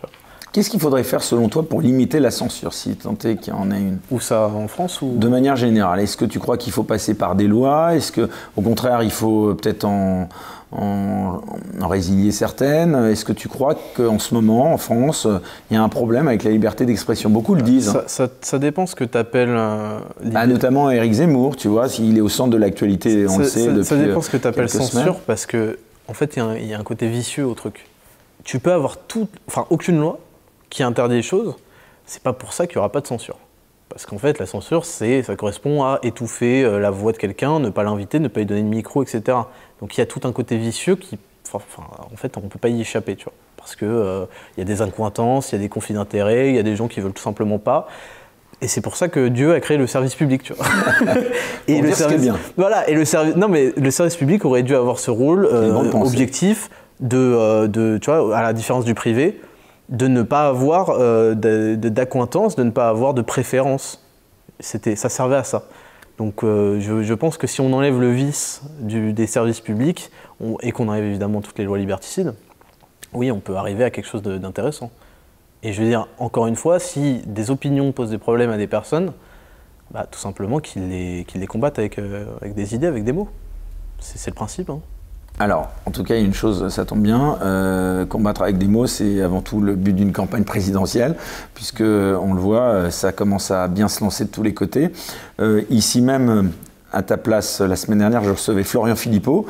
Qu'est-ce qu'il faudrait faire selon toi pour limiter la censure, si tant est qu'il y en a une? Où ça, en France ou... De manière générale, est-ce que tu crois qu'il faut passer par des lois? Est-ce qu'au contraire, il faut peut-être en, en, en résilier certaines? Est-ce que tu crois qu'en ce moment, en France, il y a un problème avec la liberté d'expression? Beaucoup le disent. Ça, ça, ça dépend ce que tu appelles... Euh, bah, notamment Éric Zemmour, tu vois, s'il est au centre de l'actualité, on ça, le sait ça, depuis ça dépend ce que tu appelles censure, semaines. Parce que, en fait, il y, y a un côté vicieux au truc. Tu peux avoir tout, enfin, aucune loi qui interdit les choses, c'est pas pour ça qu'il n'y aura pas de censure. Parce qu'en fait, la censure, c'est, ça correspond à étouffer euh, la voix de quelqu'un, ne pas l'inviter, ne pas lui donner de micro, et cetera. Donc il y a tout un côté vicieux qui, enfin, en fait, on ne peut pas y échapper, tu vois. Parce qu'il euh, y a des incointances, il y a des conflits d'intérêts, il y a des gens qui veulent tout simplement pas. Et c'est pour ça que Dieu a créé le service public, tu vois. et pour le dire service, ce qui est bien. Voilà, et le service, non mais le service public aurait dû avoir ce rôle euh, objectif de, euh, de, tu vois, à la différence du privé, de ne pas avoir euh, de, de, d'accointance, de ne pas avoir de préférence. C'était, ça servait à ça. Donc euh, je, je pense que si on enlève le vice du, des services publics on, et qu'on enlève évidemment toutes les lois liberticides, oui, on peut arriver à quelque chose de, d'intéressant. Et je veux dire, encore une fois, si des opinions posent des problèmes à des personnes, bah, tout simplement qu'ils les, qu'ils les combattent avec, euh, avec des idées, avec des mots. C'est, c'est le principe, hein. Alors, en tout cas, il y a une chose, ça tombe bien, euh, combattre avec des mots, c'est avant tout le but d'une campagne présidentielle, puisque on le voit, ça commence à bien se lancer de tous les côtés. Euh, ici même, à ta place, la semaine dernière, je recevais Florian Philippot.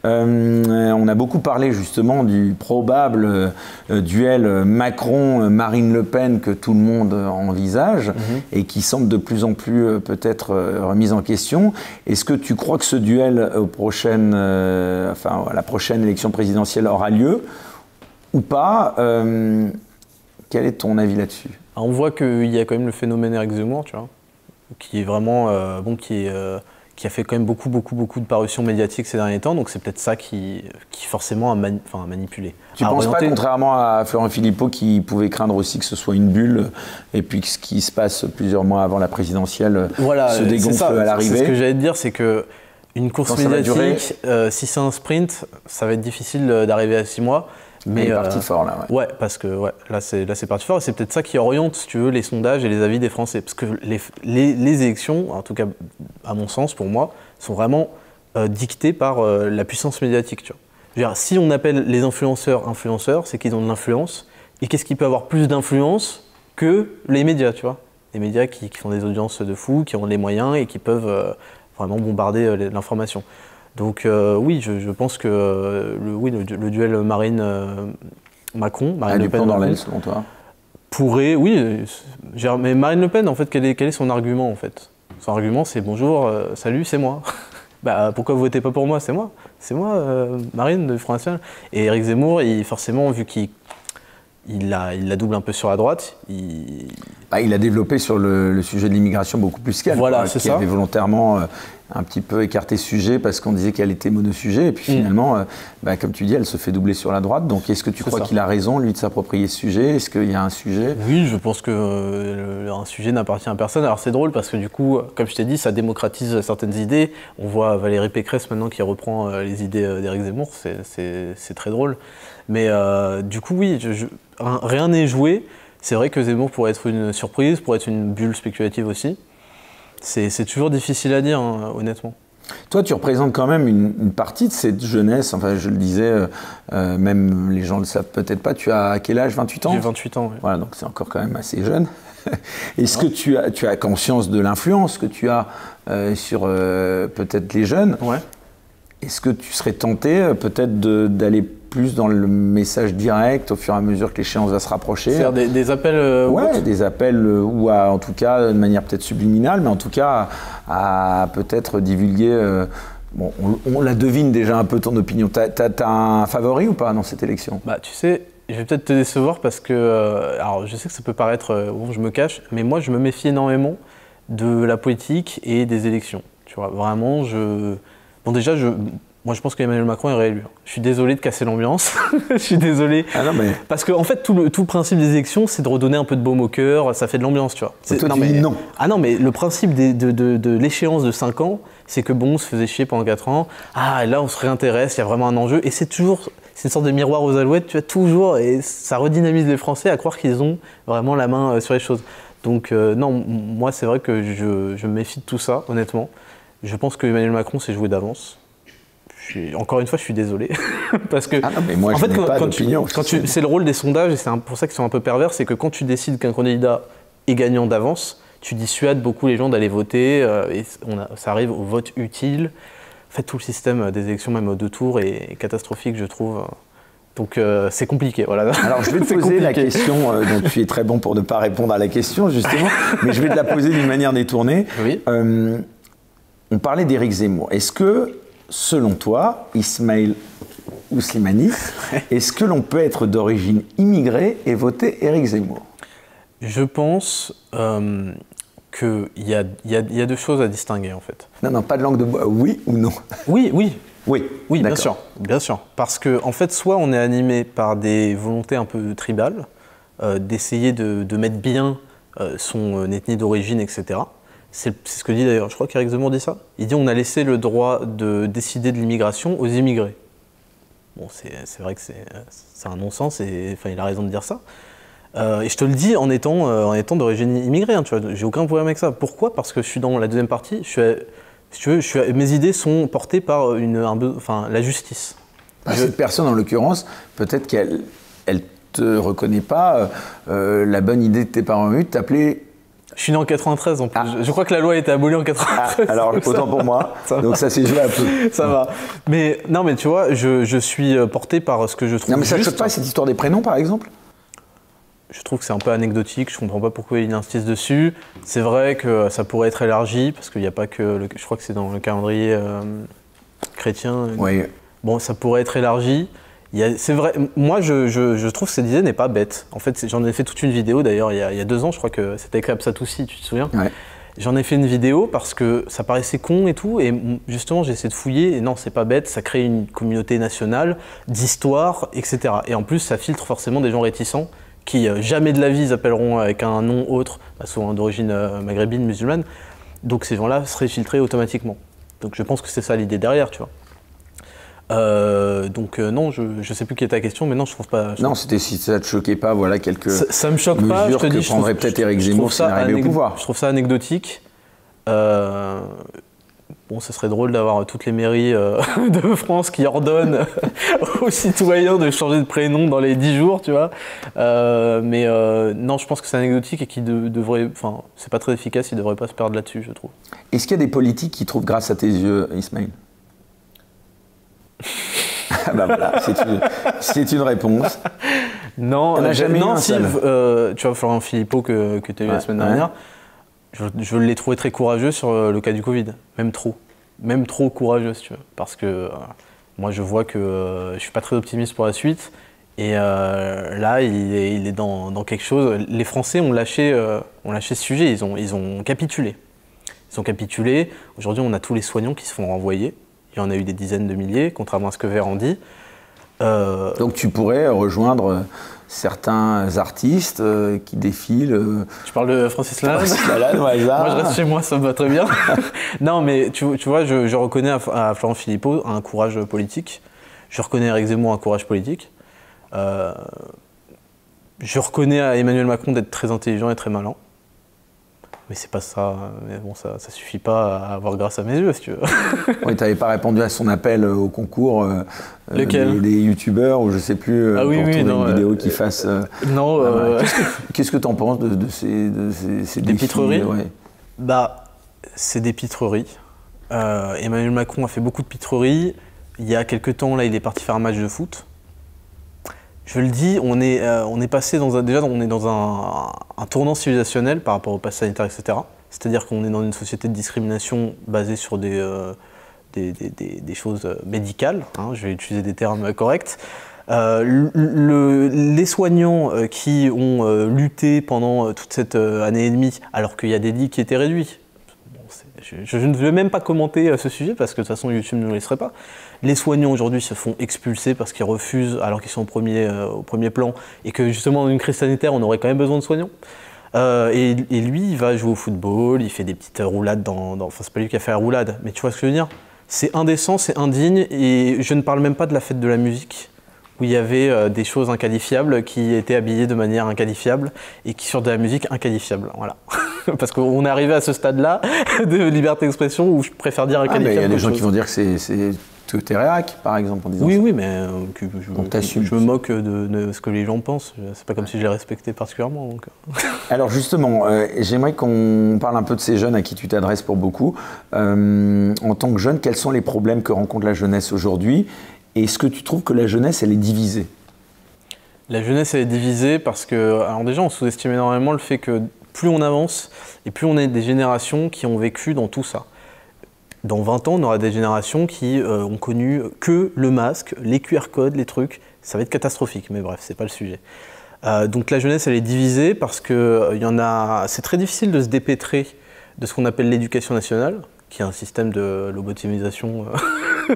Euh, on a beaucoup parlé justement du probable euh, duel Macron-Marine Le Pen que tout le monde envisage mm-hmm. et qui semble de plus en plus euh, peut-être euh, remis en question. Est-ce que tu crois que ce duel aux prochaines, euh, enfin, à la prochaine élection présidentielle aura lieu ou pas? euh, Quel est ton avis là-dessus? On voit qu'il y a quand même le phénomène Éric Zemmour, tu vois, qui est vraiment euh, bon, qui est euh, qui a fait quand même beaucoup, beaucoup, beaucoup de parutions médiatiques ces derniers temps, donc c'est peut-être ça qui, qui forcément a, mani- enfin, a manipulé. Tu ne penses orienter... pas, contrairement à Florian Philippot, qui pouvait craindre aussi que ce soit une bulle, et puis que ce qui se passe plusieurs mois avant la présidentielle voilà, se dégonfle ça, à l'arrivée? C'est ce que j'allais te dire, c'est qu'une course Quand médiatique, euh, si c'est un sprint, ça va être difficile d'arriver à six mois. Mais il est parti euh, fort là. Ouais, ouais parce que ouais, là c'est là c'est parti fort et c'est peut-être ça qui oriente, si tu veux, les sondages et les avis des Français, parce que les, les, les élections, en tout cas à mon sens, pour moi, sont vraiment euh, dictées par euh, la puissance médiatique. Tu vois. Je veux dire, si on appelle les influenceurs influenceurs, c'est qu'ils ont de l'influence. Et qu'est-ce qui peut avoir plus d'influence que les médias, tu vois? Les médias qui, qui font des audiences de fous, qui ont les moyens et qui peuvent euh, vraiment bombarder euh, l'information. Donc euh, oui, je, je pense que euh, le, oui, le, le duel Marine euh, Macron, Marine Le Pen, dans l'aile selon toi? Pourrait, oui. Euh, mais Marine Le Pen, en fait, quel est, quel est son argument en fait? Son argument, c'est bonjour, euh, salut, c'est moi. Bah pourquoi vous votez pas pour moi? C'est moi, c'est moi, euh, Marine de Front National. Et Éric Zemmour, il, forcément, vu qu'il il la, il la double un peu sur la droite, il... Bah, il a développé sur le, le sujet de l'immigration beaucoup plus qu'elle. Voilà, quoi, c'est qui ça. avait volontairement euh, un petit peu écarté ce sujet parce qu'on disait qu'elle était monosujet. Et puis finalement, mmh. euh, bah, comme tu dis, elle se fait doubler sur la droite. Donc est-ce que tu c'est crois ça. qu'il a raison, lui, de s'approprier ce sujet? Est-ce qu'il y a un sujet? Oui, je pense qu'un euh, sujet n'appartient à personne. Alors c'est drôle parce que du coup, comme je t'ai dit, ça démocratise certaines idées. On voit Valérie Pécresse maintenant qui reprend euh, les idées euh, d'Éric Zemmour. C'est, c'est, c'est très drôle. Mais euh, du coup, oui, je, je, rien n'est joué. C'est vrai que Zemmour pourrait être une surprise, pourrait être une bulle spéculative aussi. C'est, c'est toujours difficile à dire, hein, honnêtement. Toi, tu représentes quand même une, une partie de cette jeunesse. Enfin, je le disais, euh, même les gens ne le savent peut-être pas. Tu as quel âge? vingt-huit ans? J'ai vingt-huit ans, oui. Voilà, donc c'est encore quand même assez jeune. Est-ce ouais. que tu as, tu as conscience de l'influence que tu as euh, sur euh, peut-être les jeunes? Ouais. Est-ce que tu serais tenté euh, peut-être de, d'aller plus dans le message direct au fur et à mesure que l'échéance va se rapprocher? C'est-à-dire des, des appels euh, Ouais, des appels euh, ou à, en tout cas de manière peut-être subliminale, mais en tout cas à, à peut-être divulguer. Euh, bon, on, on la devine déjà un peu ton opinion. T'as, t'as, t'as un favori ou pas dans cette élection? Bah, tu sais, je vais peut-être te décevoir parce que, euh, alors je sais que ça peut paraître, euh, bon, je me cache, mais moi je me méfie énormément de la politique et des élections. Tu vois, vraiment, je, bon déjà je. Moi, je pense qu'Emmanuel Macron est réélu. Je suis désolé de casser l'ambiance. Je suis désolé. Ah non, mais... Parce qu'en en fait, tout le, tout le principe des élections, c'est de redonner un peu de baume au cœur. Ça fait de l'ambiance, tu vois. C'est, toi, non, tu mais... dis non. Ah non, mais le principe des, de, de, de l'échéance de cinq ans, c'est que bon, on se faisait chier pendant quatre ans. Ah, et là, on se réintéresse, il y a vraiment un enjeu. Et c'est toujours, c'est une sorte de miroir aux alouettes, tu vois, toujours, et ça redynamise les Français à croire qu'ils ont vraiment la main euh, sur les choses. Donc euh, non, moi c'est vrai que je, je me méfie de tout ça, honnêtement. Je pense que Emmanuel Macron s'est joué d'avance. Encore une fois, je suis désolé. Parce que, ah non, mais moi, en je fait, quand, pas quand tu, quand tu, c'est le rôle des sondages, et c'est un, pour ça qu'ils sont un peu pervers, c'est que quand tu décides qu'un candidat est gagnant d'avance, tu dissuades beaucoup les gens d'aller voter, euh, et on a, ça arrive au vote utile. En fait, tout le système des élections, même aux deux tours, est, est catastrophique, je trouve. Donc euh, c'est compliqué, voilà. Alors je vais te poser compliqué. la question, euh, donc tu es très bon pour ne pas répondre à la question, justement, mais je vais te la poser d'une manière détournée. Oui. Euh, on parlait d'Éric Zemmour. Est-ce que, selon toi, Ismaël ou Slimani, est-ce que l'on peut être d'origine immigrée et voter Éric Zemmour? Je pense euh, qu'il y a, y, a, y a deux choses à distinguer, en fait. Non, non, pas de langue de bois, oui ou non? Oui, oui. Oui, oui bien sûr, bien sûr. Parce que, en fait, soit on est animé par des volontés un peu tribales, euh, d'essayer de, de mettre bien euh, son euh, ethnie d'origine, et cetera. C'est ce que dit d'ailleurs, je crois qu'Éric Zemmour dit ça. Il dit on a laissé le droit de décider de l'immigration aux immigrés. Bon, c'est vrai que c'est un non-sens, et enfin, il a raison de dire ça. Euh, et je te le dis en étant, euh, en étant d'origine immigrée, hein, tu vois, j'ai aucun problème avec ça. Pourquoi? Parce que je suis dans la deuxième partie, je suis, à, si tu veux, je suis à, mes idées sont portées par une, un, enfin, la justice. Bah, je... Cette personne, en l'occurrence, peut-être qu'elle elle te reconnaît pas euh, la bonne idée de tes parents de t'appeler. Je suis né en quatre-vingt-treize en plus. Ah. Je crois que la loi a été abolie en quatre-vingt-treize. Ah, alors autant pour moi. Ça donc va. Ça s'est joué un peu. Ça va. Mais non, mais tu vois, je, je suis porté par ce que je trouve. Non, mais ça ne juste. choque pas cette histoire des prénoms, par exemple? Je trouve que c'est un peu anecdotique. Je comprends pas pourquoi il insiste dessus. C'est vrai que ça pourrait être élargi parce qu'il n'y a pas que. Le, je crois que c'est dans le calendrier euh, chrétien. Oui. Bon, ça pourrait être élargi. C'est vrai, moi je, je, je trouve que cette idée n'est pas bête. En fait, j'en ai fait toute une vidéo d'ailleurs il, il y a deux ans, je crois que c'était avec Absatoussi, tu te souviens? Ouais. J'en ai fait une vidéo parce que ça paraissait con et tout, et justement j'ai essayé de fouiller, et non, c'est pas bête, ça crée une communauté nationale, d'histoire, et cetera. Et en plus, ça filtre forcément des gens réticents qui euh, jamais de la vie appelleront avec un nom autre, bah, souvent d'origine euh, maghrébine, musulmane. Donc ces gens-là seraient filtrés automatiquement. Donc je pense que c'est ça l'idée derrière, tu vois. Euh, donc euh, non, je ne sais plus quelle est ta question, mais non, je trouve pas. Je non, c'était si ça te choquait pas, voilà quelques ça, ça me choque mesures pas, je te que dis, prendrait peut-être Éric Zemmour s'il arrivait au pouvoir. Je trouve ça anecdotique. Euh, bon, ce serait drôle d'avoir toutes les mairies euh, de France qui ordonnent aux citoyens de changer de prénom dans les dix jours, tu vois. Euh, mais euh, non, je pense que c'est anecdotique et qui de, devrait, enfin, c'est pas très efficace. Il devrait pas se perdre là-dessus, je trouve. Est-ce qu'il y a des politiques qui trouvent grâce à tes yeux, Ismaël? Bah voilà, c'est une, une réponse. Non, euh, jamais non, un si, euh, tu vois, Florent Philippot que, que tu as eu ouais, la semaine ouais. dernière, je, je l'ai trouvé très courageux sur le cas du Covid, même trop, même trop courageux, si tu veux, parce que euh, moi je vois que euh, je suis pas très optimiste pour la suite, et euh, là il est, il est dans, dans quelque chose. Les Français ont lâché, euh, ont lâché ce sujet, ils ont, ils ont capitulé, ils ont capitulé. Aujourd'hui, on a tous les soignants qui se font renvoyer. Il y en a eu des dizaines de milliers, contrairement à ce que Véran dit. Euh... Donc tu pourrais rejoindre certains artistes euh, qui défilent. Euh... Tu parles de Francis Lalanne? Francis Lalanne, ouais, ça. Moi je reste chez moi, ça me va très bien. Non, mais tu, tu vois, je, je reconnais à, à Florent Philippot un courage politique. Je reconnais à Éric Zemmour un courage politique. Euh... Je reconnais à Emmanuel Macron d'être très intelligent et très malin. Mais c'est pas ça, mais bon, ça, ça suffit pas à avoir grâce à mes yeux, si tu veux. Oui, tu n'avais pas répondu à son appel au concours euh, Lequel? des, des youtubeurs, ou je sais plus, euh, ah oui, pour oui, tourner non, une vidéo euh, qui fasse... Euh, non, euh, Qu'est-ce que tu en penses de, de ces, de ces, ces des défis, pitreries ouais. Bah, c'est des pitreries. Euh, Emmanuel Macron a fait beaucoup de pitreries. Il y a quelques temps, là, il est parti faire un match de foot. Je le dis, on est, euh, on est passé dans un, déjà on est dans un, un tournant civilisationnel par rapport au pass sanitaire, et cetera. C'est-à-dire qu'on est dans une société de discrimination basée sur des, euh, des, des, des, des choses médicales, hein, je vais utiliser des termes corrects. Euh, le, les soignants euh, qui ont euh, lutté pendant euh, toute cette euh, année et demie, alors qu'il y a des lits qui étaient réduits, bon, je, je ne vais même pas commenter euh, ce sujet parce que de toute façon YouTube ne nous laisserait pas. Les soignants aujourd'hui se font expulser parce qu'ils refusent alors qu'ils sont au premier, euh, au premier plan, et que justement dans une crise sanitaire on aurait quand même besoin de soignants. Euh, et, et lui il va jouer au football, il fait des petites roulades dans, dans... Enfin c'est pas lui qui a fait la roulade, mais tu vois ce que je veux dire? C'est indécent, c'est indigne, et je ne parle même pas de la fête de la musique, où il y avait euh, des choses inqualifiables qui étaient habillées de manière inqualifiable et qui sur de la musique inqualifiable. Voilà. Parce qu'on est arrivé à ce stade-là de liberté d'expression où je préfère dire inqualifiable. Ah, il y a des gens chose. qui vont dire que c'est tout est réac, par exemple, en disant oui, ça. Oui, mais euh, que, je, je, je me moque de, de ce que les gens pensent. C'est pas comme si je les respectais particulièrement. Donc. Alors justement, euh, j'aimerais qu'on parle un peu de ces jeunes à qui tu t'adresses pour beaucoup. Euh, en tant que jeune, quels sont les problèmes que rencontre la jeunesse aujourd'hui? Et est-ce que tu trouves que la jeunesse, elle est divisée? La jeunesse, elle est divisée parce que, alors déjà, on sous-estime énormément le fait que plus on avance et plus on est des générations qui ont vécu dans tout ça. Dans vingt ans, on aura des générations qui euh, ont connu que le masque, les Q R codes, les trucs. Ça va être catastrophique, mais bref, c'est pas le sujet. Euh, donc la jeunesse, elle est divisée parce que euh, y en a. C'est très difficile de se dépêtrer de ce qu'on appelle l'éducation nationale, qui est un système de lobotomisation euh,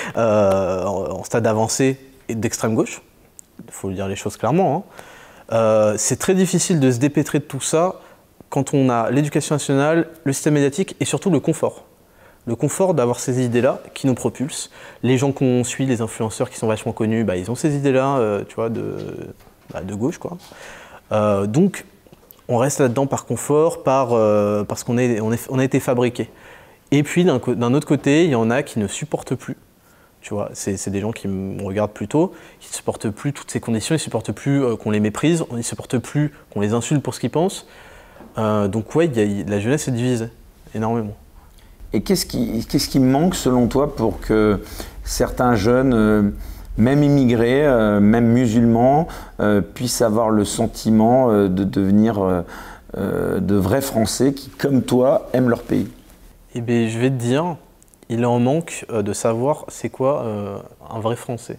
euh, en stade avancé et d'extrême gauche. Il faut dire les choses clairement. Hein. Euh, c'est très difficile de se dépêtrer de tout ça quand on a l'éducation nationale, le système médiatique et surtout le confort. Le confort d'avoir ces idées-là qui nous propulsent. Les gens qu'on suit, les influenceurs qui sont vachement connus, bah, ils ont ces idées-là, euh, tu vois, de, bah, de gauche, quoi. Euh, donc, on reste là-dedans par confort, par, euh, parce qu'on est, on est, on a été fabriqué. Et puis, d'un, d'un autre côté, il y en a qui ne supportent plus. Tu vois, c'est, c'est des gens qui me regardent plutôt, qui ne supportent plus toutes ces conditions, ils ne supportent plus euh, qu'on les méprise, ils ne supportent plus qu'on les insulte pour ce qu'ils pensent. Euh, donc, ouais, y a, la jeunesse est divisée, énormément. Et qu'est-ce qui, qu'est-ce qui manque selon toi pour que certains jeunes, euh, même immigrés, euh, même musulmans, euh, puissent avoir le sentiment euh, de devenir euh, euh, de vrais Français qui, comme toi, aiment leur pays? Eh bien, je vais te dire, il en manque euh, de savoir c'est quoi euh, un vrai Français.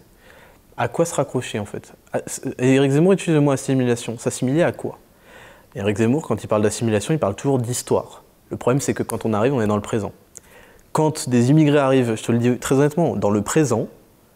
À quoi se raccrocher en fait. Et Éric Zemmour utilise le mot assimilation. S'assimiler à quoi? Éric Zemmour, quand il parle d'assimilation, il parle toujours d'histoire. Le problème, c'est que quand on arrive, on est dans le présent. Quand des immigrés arrivent, je te le dis très honnêtement, dans le présent,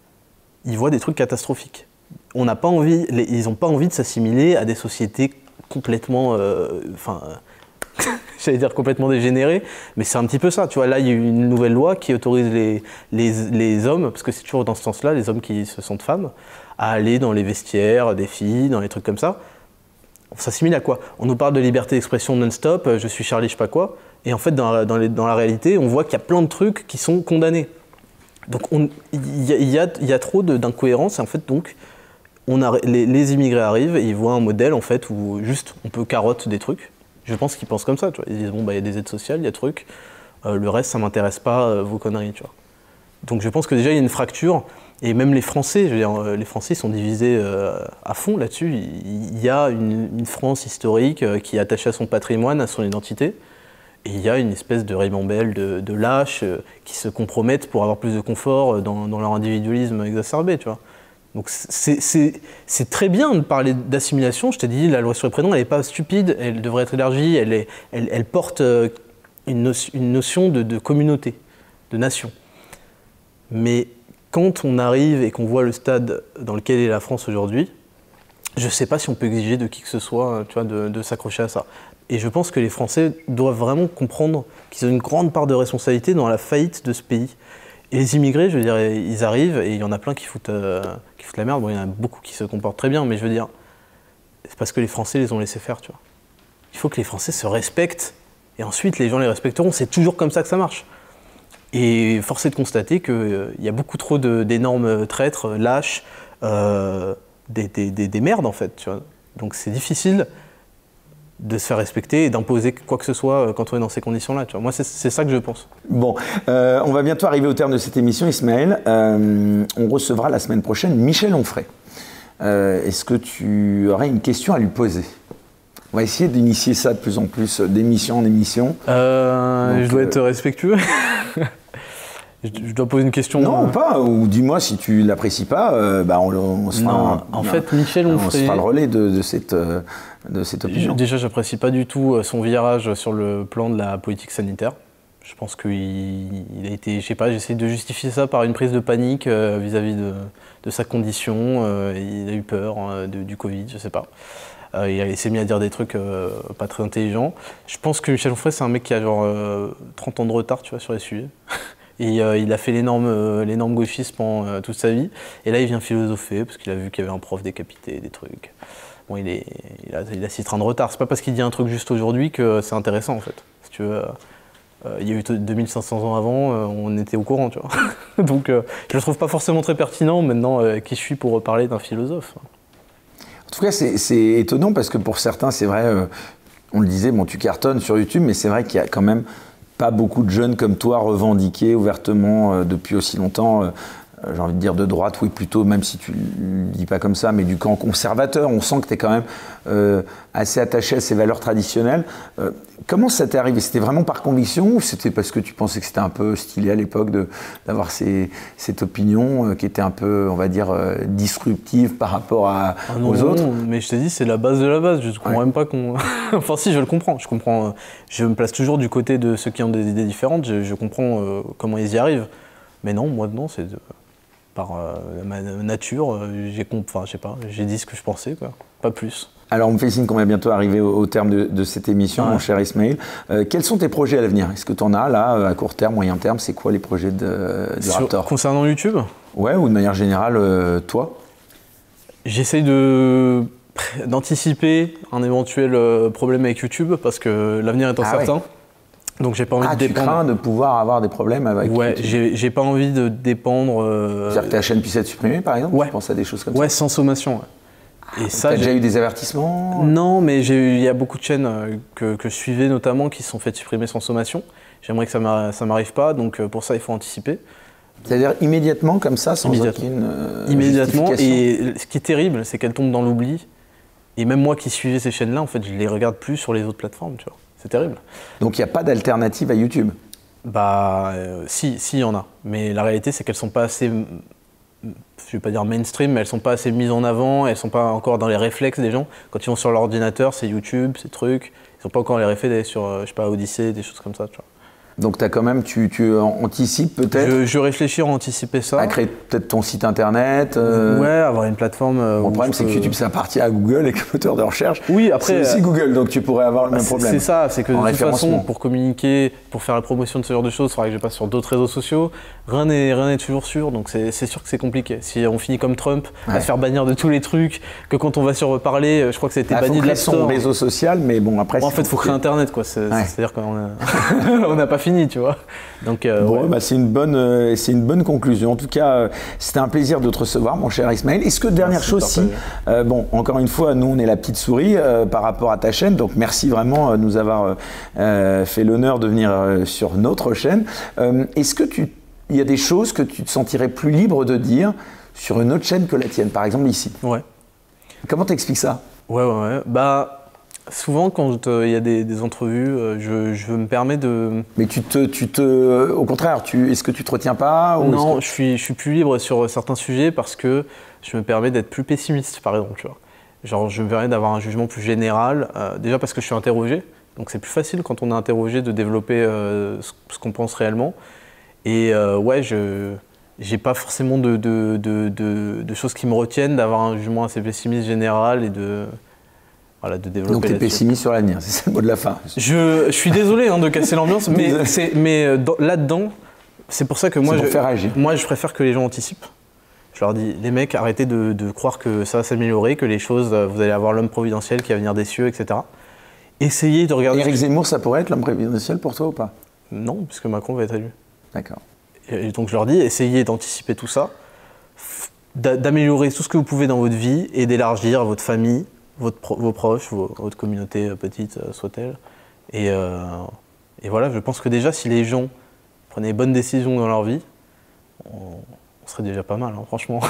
ils voient des trucs catastrophiques. On n'a pas envie, les, ils n'ont pas envie de s'assimiler à des sociétés complètement, euh, enfin, j'allais dire complètement dégénérées, mais c'est un petit peu ça. Tu vois, là, il y a une nouvelle loi qui autorise les, les, les hommes, parce que c'est toujours dans ce sens-là, les hommes qui se sentent femmes, à aller dans les vestiaires des filles, dans les trucs comme ça. On s'assimile à quoi? On nous parle de liberté d'expression non-stop, je suis Charlie, je sais pas quoi. Et en fait, dans la, dans les, dans la réalité, on voit qu'il y a plein de trucs qui sont condamnés. Donc, il y, y, y a trop d'incohérences. Et en fait, donc, on a, les, les immigrés arrivent et ils voient un modèle, en fait, où juste, on peut carotte des trucs. Je pense qu'ils pensent comme ça, tu vois. Ils disent, bon, bah, il y a des aides sociales, il y a des trucs. Euh, le reste, ça m'intéresse pas, euh, vos conneries, tu vois. Donc, je pense que déjà, il y a une fracture. Et même les Français, je veux dire, les Français sont divisés euh, à fond là-dessus. Il y a une, une France historique euh, qui est attachée à son patrimoine, à son identité. Et il y a une espèce de ribambelle de, de lâches euh, qui se compromettent pour avoir plus de confort dans, dans leur individualisme exacerbé, tu vois. Donc c'est très bien de parler d'assimilation. Je t'ai dit, la loi sur les prénoms, elle n'est pas stupide, elle devrait être élargie, elle, est, elle, elle porte une, no une notion de, de communauté, de nation. Mais quand on arrive et qu'on voit le stade dans lequel est la France aujourd'hui, je ne sais pas si on peut exiger de qui que ce soit, tu vois, de, de s'accrocher à ça. Et je pense que les Français doivent vraiment comprendre qu'ils ont une grande part de responsabilité dans la faillite de ce pays. Et les immigrés, je veux dire, ils arrivent et il y en a plein qui foutent, euh, qui foutent la merde. Bon, il y en a beaucoup qui se comportent très bien, mais je veux dire, c'est parce que les Français les ont laissés faire, tu vois. Il faut que les Français se respectent et ensuite les gens les respecteront. C'est toujours comme ça que ça marche. Et force est de constater qu'il euh, y a beaucoup trop d'énormes traîtres, lâches, euh, des, des, des, des merdes en fait, tu vois. Donc c'est difficile de se faire respecter et d'imposer quoi que ce soit quand on est dans ces conditions-là. Moi, c'est ça que je pense. Bon, euh, on va bientôt arriver au terme de cette émission, Ismaël. Euh, on recevra la semaine prochaine Michel Onfray. Euh, Est-ce que tu aurais une question à lui poser? On va essayer d'initier ça de plus en plus, d'émission en émission. Euh, Donc, je dois euh... être respectueux. Je dois poser une question. Non, euh... pas. Ou dis-moi, si tu l'apprécies pas, euh, bah on, on se fera. Non, un, en fait, Michel Onfray. On se fera le relais de, de cette. Euh, de cette opinion. Déjà, j'apprécie pas du tout son virage sur le plan de la politique sanitaire. Je pense qu'il il a été, je sais pas, j'essaie de justifier ça par une prise de panique vis-à-vis -vis de, de sa condition. Euh, il a eu peur euh, de, du Covid, je sais pas. Euh, il s'est mis à dire des trucs euh, pas très intelligents. Je pense que Michel Onfray, c'est un mec qui a genre euh, trente ans de retard, tu vois, sur les sujets. Et euh, il a fait l'énorme euh, l'énorme gauchiste pendant euh, toute sa vie. Et là, il vient philosopher parce qu'il a vu qu'il y avait un prof décapité, des trucs. Bon, il, est, il, a, il a six trains de retard. C'est pas parce qu'il dit un truc juste aujourd'hui que c'est intéressant, en fait. Si tu veux, euh, euh, il y a eu deux mille cinq cents ans avant, euh, on était au courant, tu vois. Donc, euh, je le trouve pas forcément très pertinent maintenant, euh, qui je suis pour parler d'un philosophe. En tout cas, c'est étonnant parce que pour certains, c'est vrai, euh, on le disait, bon, tu cartonnes sur YouTube, mais c'est vrai qu'il y a quand même pas beaucoup de jeunes comme toi revendiqués ouvertement euh, depuis aussi longtemps, euh, j'ai envie de dire de droite, oui plutôt, même si tu le dis pas comme ça, mais du camp conservateur. On sent que tu es quand même euh, assez attaché à ces valeurs traditionnelles. Euh, comment ça t'est arrivé? C'était vraiment par conviction ou c'était parce que tu pensais que c'était un peu stylé à l'époque d'avoir cette opinion euh, qui était un peu, on va dire, euh, disruptive par rapport à, ah non, aux autres? Non, mais je t'ai dit, c'est la base de la base. Je ne comprends ouais. même pas qu'on... enfin si, je le comprends. Je comprends. Je me place toujours du côté de ceux qui ont des idées différentes. Je, je comprends euh, comment ils y arrivent. Mais non, moi non, c'est... De... par euh, ma nature, euh, j'ai enfin, je sais pas, j'ai dit ce que je pensais, quoi. Pas plus. Alors on me fait signe qu'on va bientôt arriver au, au terme de, de cette émission, ouais. mon cher Ismaël. Euh, quels sont tes projets à l'avenir? Est-ce que tu en as là, à court terme, moyen terme? C'est quoi les projets de, de Sur, Raptor? Concernant YouTube? Ouais, ou de manière générale, euh, toi? J'essaye de d'anticiper un éventuel euh, problème avec YouTube parce que l'avenir est incertain. Ah, ouais. Donc j'ai pas envie ah, de dépendre. Tu crains de pouvoir avoir des problèmes avec Ouais, j'ai pas envie de dépendre. Euh... C'est-à-dire que ta chaîne puisse être supprimée, par exemple? Ouais. Tu penses à des choses comme ouais, ça? sans sommation. Ouais. Ah, et ça, t'as déjà eu des avertissements? Non, mais il y a beaucoup de chaînes que, que je suivais notamment qui se sont faites supprimer sans sommation. J'aimerais que ça m'arrive pas, donc pour ça il faut anticiper. C'est-à-dire immédiatement comme ça, sans immédiatement. aucune euh, Immédiatement. Et ce qui est terrible, c'est qu'elles tombent dans l'oubli. Et même moi qui suivais ces chaînes-là, en fait, je les regarde plus sur les autres plateformes, tu vois. C'est terrible. Donc il n'y a pas d'alternative à YouTube? Bah, euh, si, si, il y en a. Mais la réalité, c'est qu'elles sont pas assez, je vais pas dire mainstream, mais elles sont pas assez mises en avant, elles sont pas encore dans les réflexes des gens. Quand ils vont sur l'ordinateur, c'est YouTube, ces trucs. Ils n'ont pas encore les réflexes d'aller sur, je sais pas, Odyssée, des choses comme ça, tu vois. Donc tu as quand même, tu, tu anticipes peut-être? Je, je réfléchis à anticiper ça. À créer peut-être ton site internet euh... Ouais, avoir une plateforme. Euh, bon, le problème c'est peux... que YouTube ça appartient à Google avec le moteur de recherche. Oui, après. C'est aussi Google, donc tu pourrais avoir le même problème. C'est ça, c'est que de toute façon, pour communiquer, pour faire la promotion de ce genre de choses, il faudra que je passe sur d'autres réseaux sociaux. Rien n'est rien n'est toujours sûr, donc c'est sûr que c'est compliqué. Si on finit comme Trump, ouais. à se faire bannir de tous les trucs, que quand on va sur parler, je crois que ça a été ah, banni de l'App Store. Son réseau social, mais bon après. Bon, en fait, il faut créer Internet, quoi. C'est-à-dire qu'on n'a pas fini, tu vois. Donc, euh, bon, ouais. bah, c'est une bonne, euh, c'est une bonne conclusion. En tout cas, euh, c'était un plaisir de te recevoir, mon cher Ismaël. Est-ce que dernière merci chose, si, euh, bon, encore une fois, nous on est la petite souris euh, par rapport à ta chaîne, donc merci vraiment de nous avoir euh, fait l'honneur de venir euh, sur notre chaîne. Euh, Est-ce que tu, il y a des choses que tu te sentirais plus libre de dire sur une autre chaîne que la tienne, par exemple ici? Ouais. Comment t'expliques ça? Ouais, ouais, ouais. Bah. Souvent, quand il y a des, des entrevues, euh, je, je me permets de... Mais tu te... Tu te au contraire, est-ce que tu te retiens pas ou Non, que... je, suis, je suis plus libre sur certains sujets parce que je me permets d'être plus pessimiste, par exemple. Tu vois. Genre, je me permets d'avoir un jugement plus général, euh, déjà parce que je suis interrogé. Donc c'est plus facile quand on est interrogé de développer euh, ce, ce qu'on pense réellement. Et euh, ouais, je... j'ai pas forcément de, de, de, de, de choses qui me retiennent d'avoir un jugement assez pessimiste général et de... Voilà, de développer. Donc tu es pessimiste sur l'avenir, c'est le mot de la fin. Je, je suis désolé hein, de casser l'ambiance, mais, mais là-dedans, c'est pour ça que moi je, faire agir. moi je préfère que les gens anticipent. Je leur dis, les mecs, arrêtez de, de croire que ça va s'améliorer, que les choses, vous allez avoir l'homme providentiel qui va venir des cieux, et cetera. Essayez de regarder... Éric Zemmour, ça pourrait être l'homme providentiel pour toi ou pas? Non, puisque Macron va être élu. D'accord. Et donc je leur dis, essayez d'anticiper tout ça, d'améliorer tout ce que vous pouvez dans votre vie et d'élargir votre famille, Votre pro, vos proches, vos, votre communauté euh, petite euh, soit-elle. Et, euh, et voilà, je pense que déjà, si les gens prenaient les bonnes décisions dans leur vie, on, on serait déjà pas mal, hein, franchement.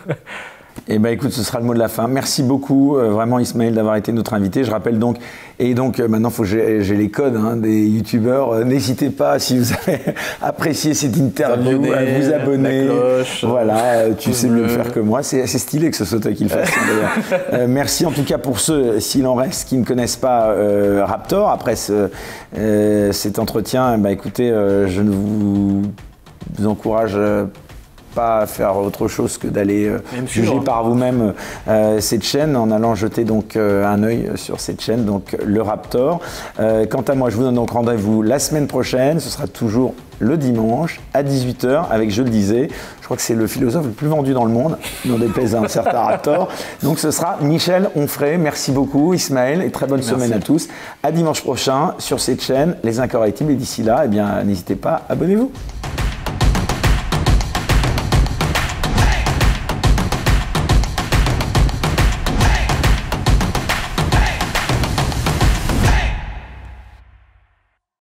Eh bien écoute, ce sera le mot de la fin. Merci beaucoup euh, vraiment Ismaël d'avoir été notre invité. Je rappelle donc, et donc euh, maintenant il faut que j'ai les codes hein, des youtubeurs. Euh, N'hésitez pas, si vous avez apprécié cette interview, à vous abonner. La cloche, voilà, euh, tu sais mieux le faire que moi. C'est assez stylé que ce soit toi qui le fasse. euh, merci en tout cas pour ceux, s'il en reste, qui ne connaissent pas euh, Raptor. Après ce, euh, cet entretien, bah, écoutez, euh, je ne vous, vous encourage... Euh, pas faire autre chose que d'aller euh, juger sûr. par vous-même euh, cette chaîne en allant jeter donc euh, un œil sur cette chaîne, donc le Raptor. Euh, quant à moi, je vous donne donc rendez-vous la semaine prochaine. Ce sera toujours le dimanche à dix-huit heures avec, je le disais, je crois que c'est le philosophe le plus vendu dans le monde, non déplaise à un certain Raptor. Donc ce sera Michel Onfray. Merci beaucoup Ismaël et très bonne Merci. semaine à tous. À dimanche prochain sur cette chaîne, Les Incorrectibles. Et d'ici là, eh bien, n'hésitez pas, abonnez-vous.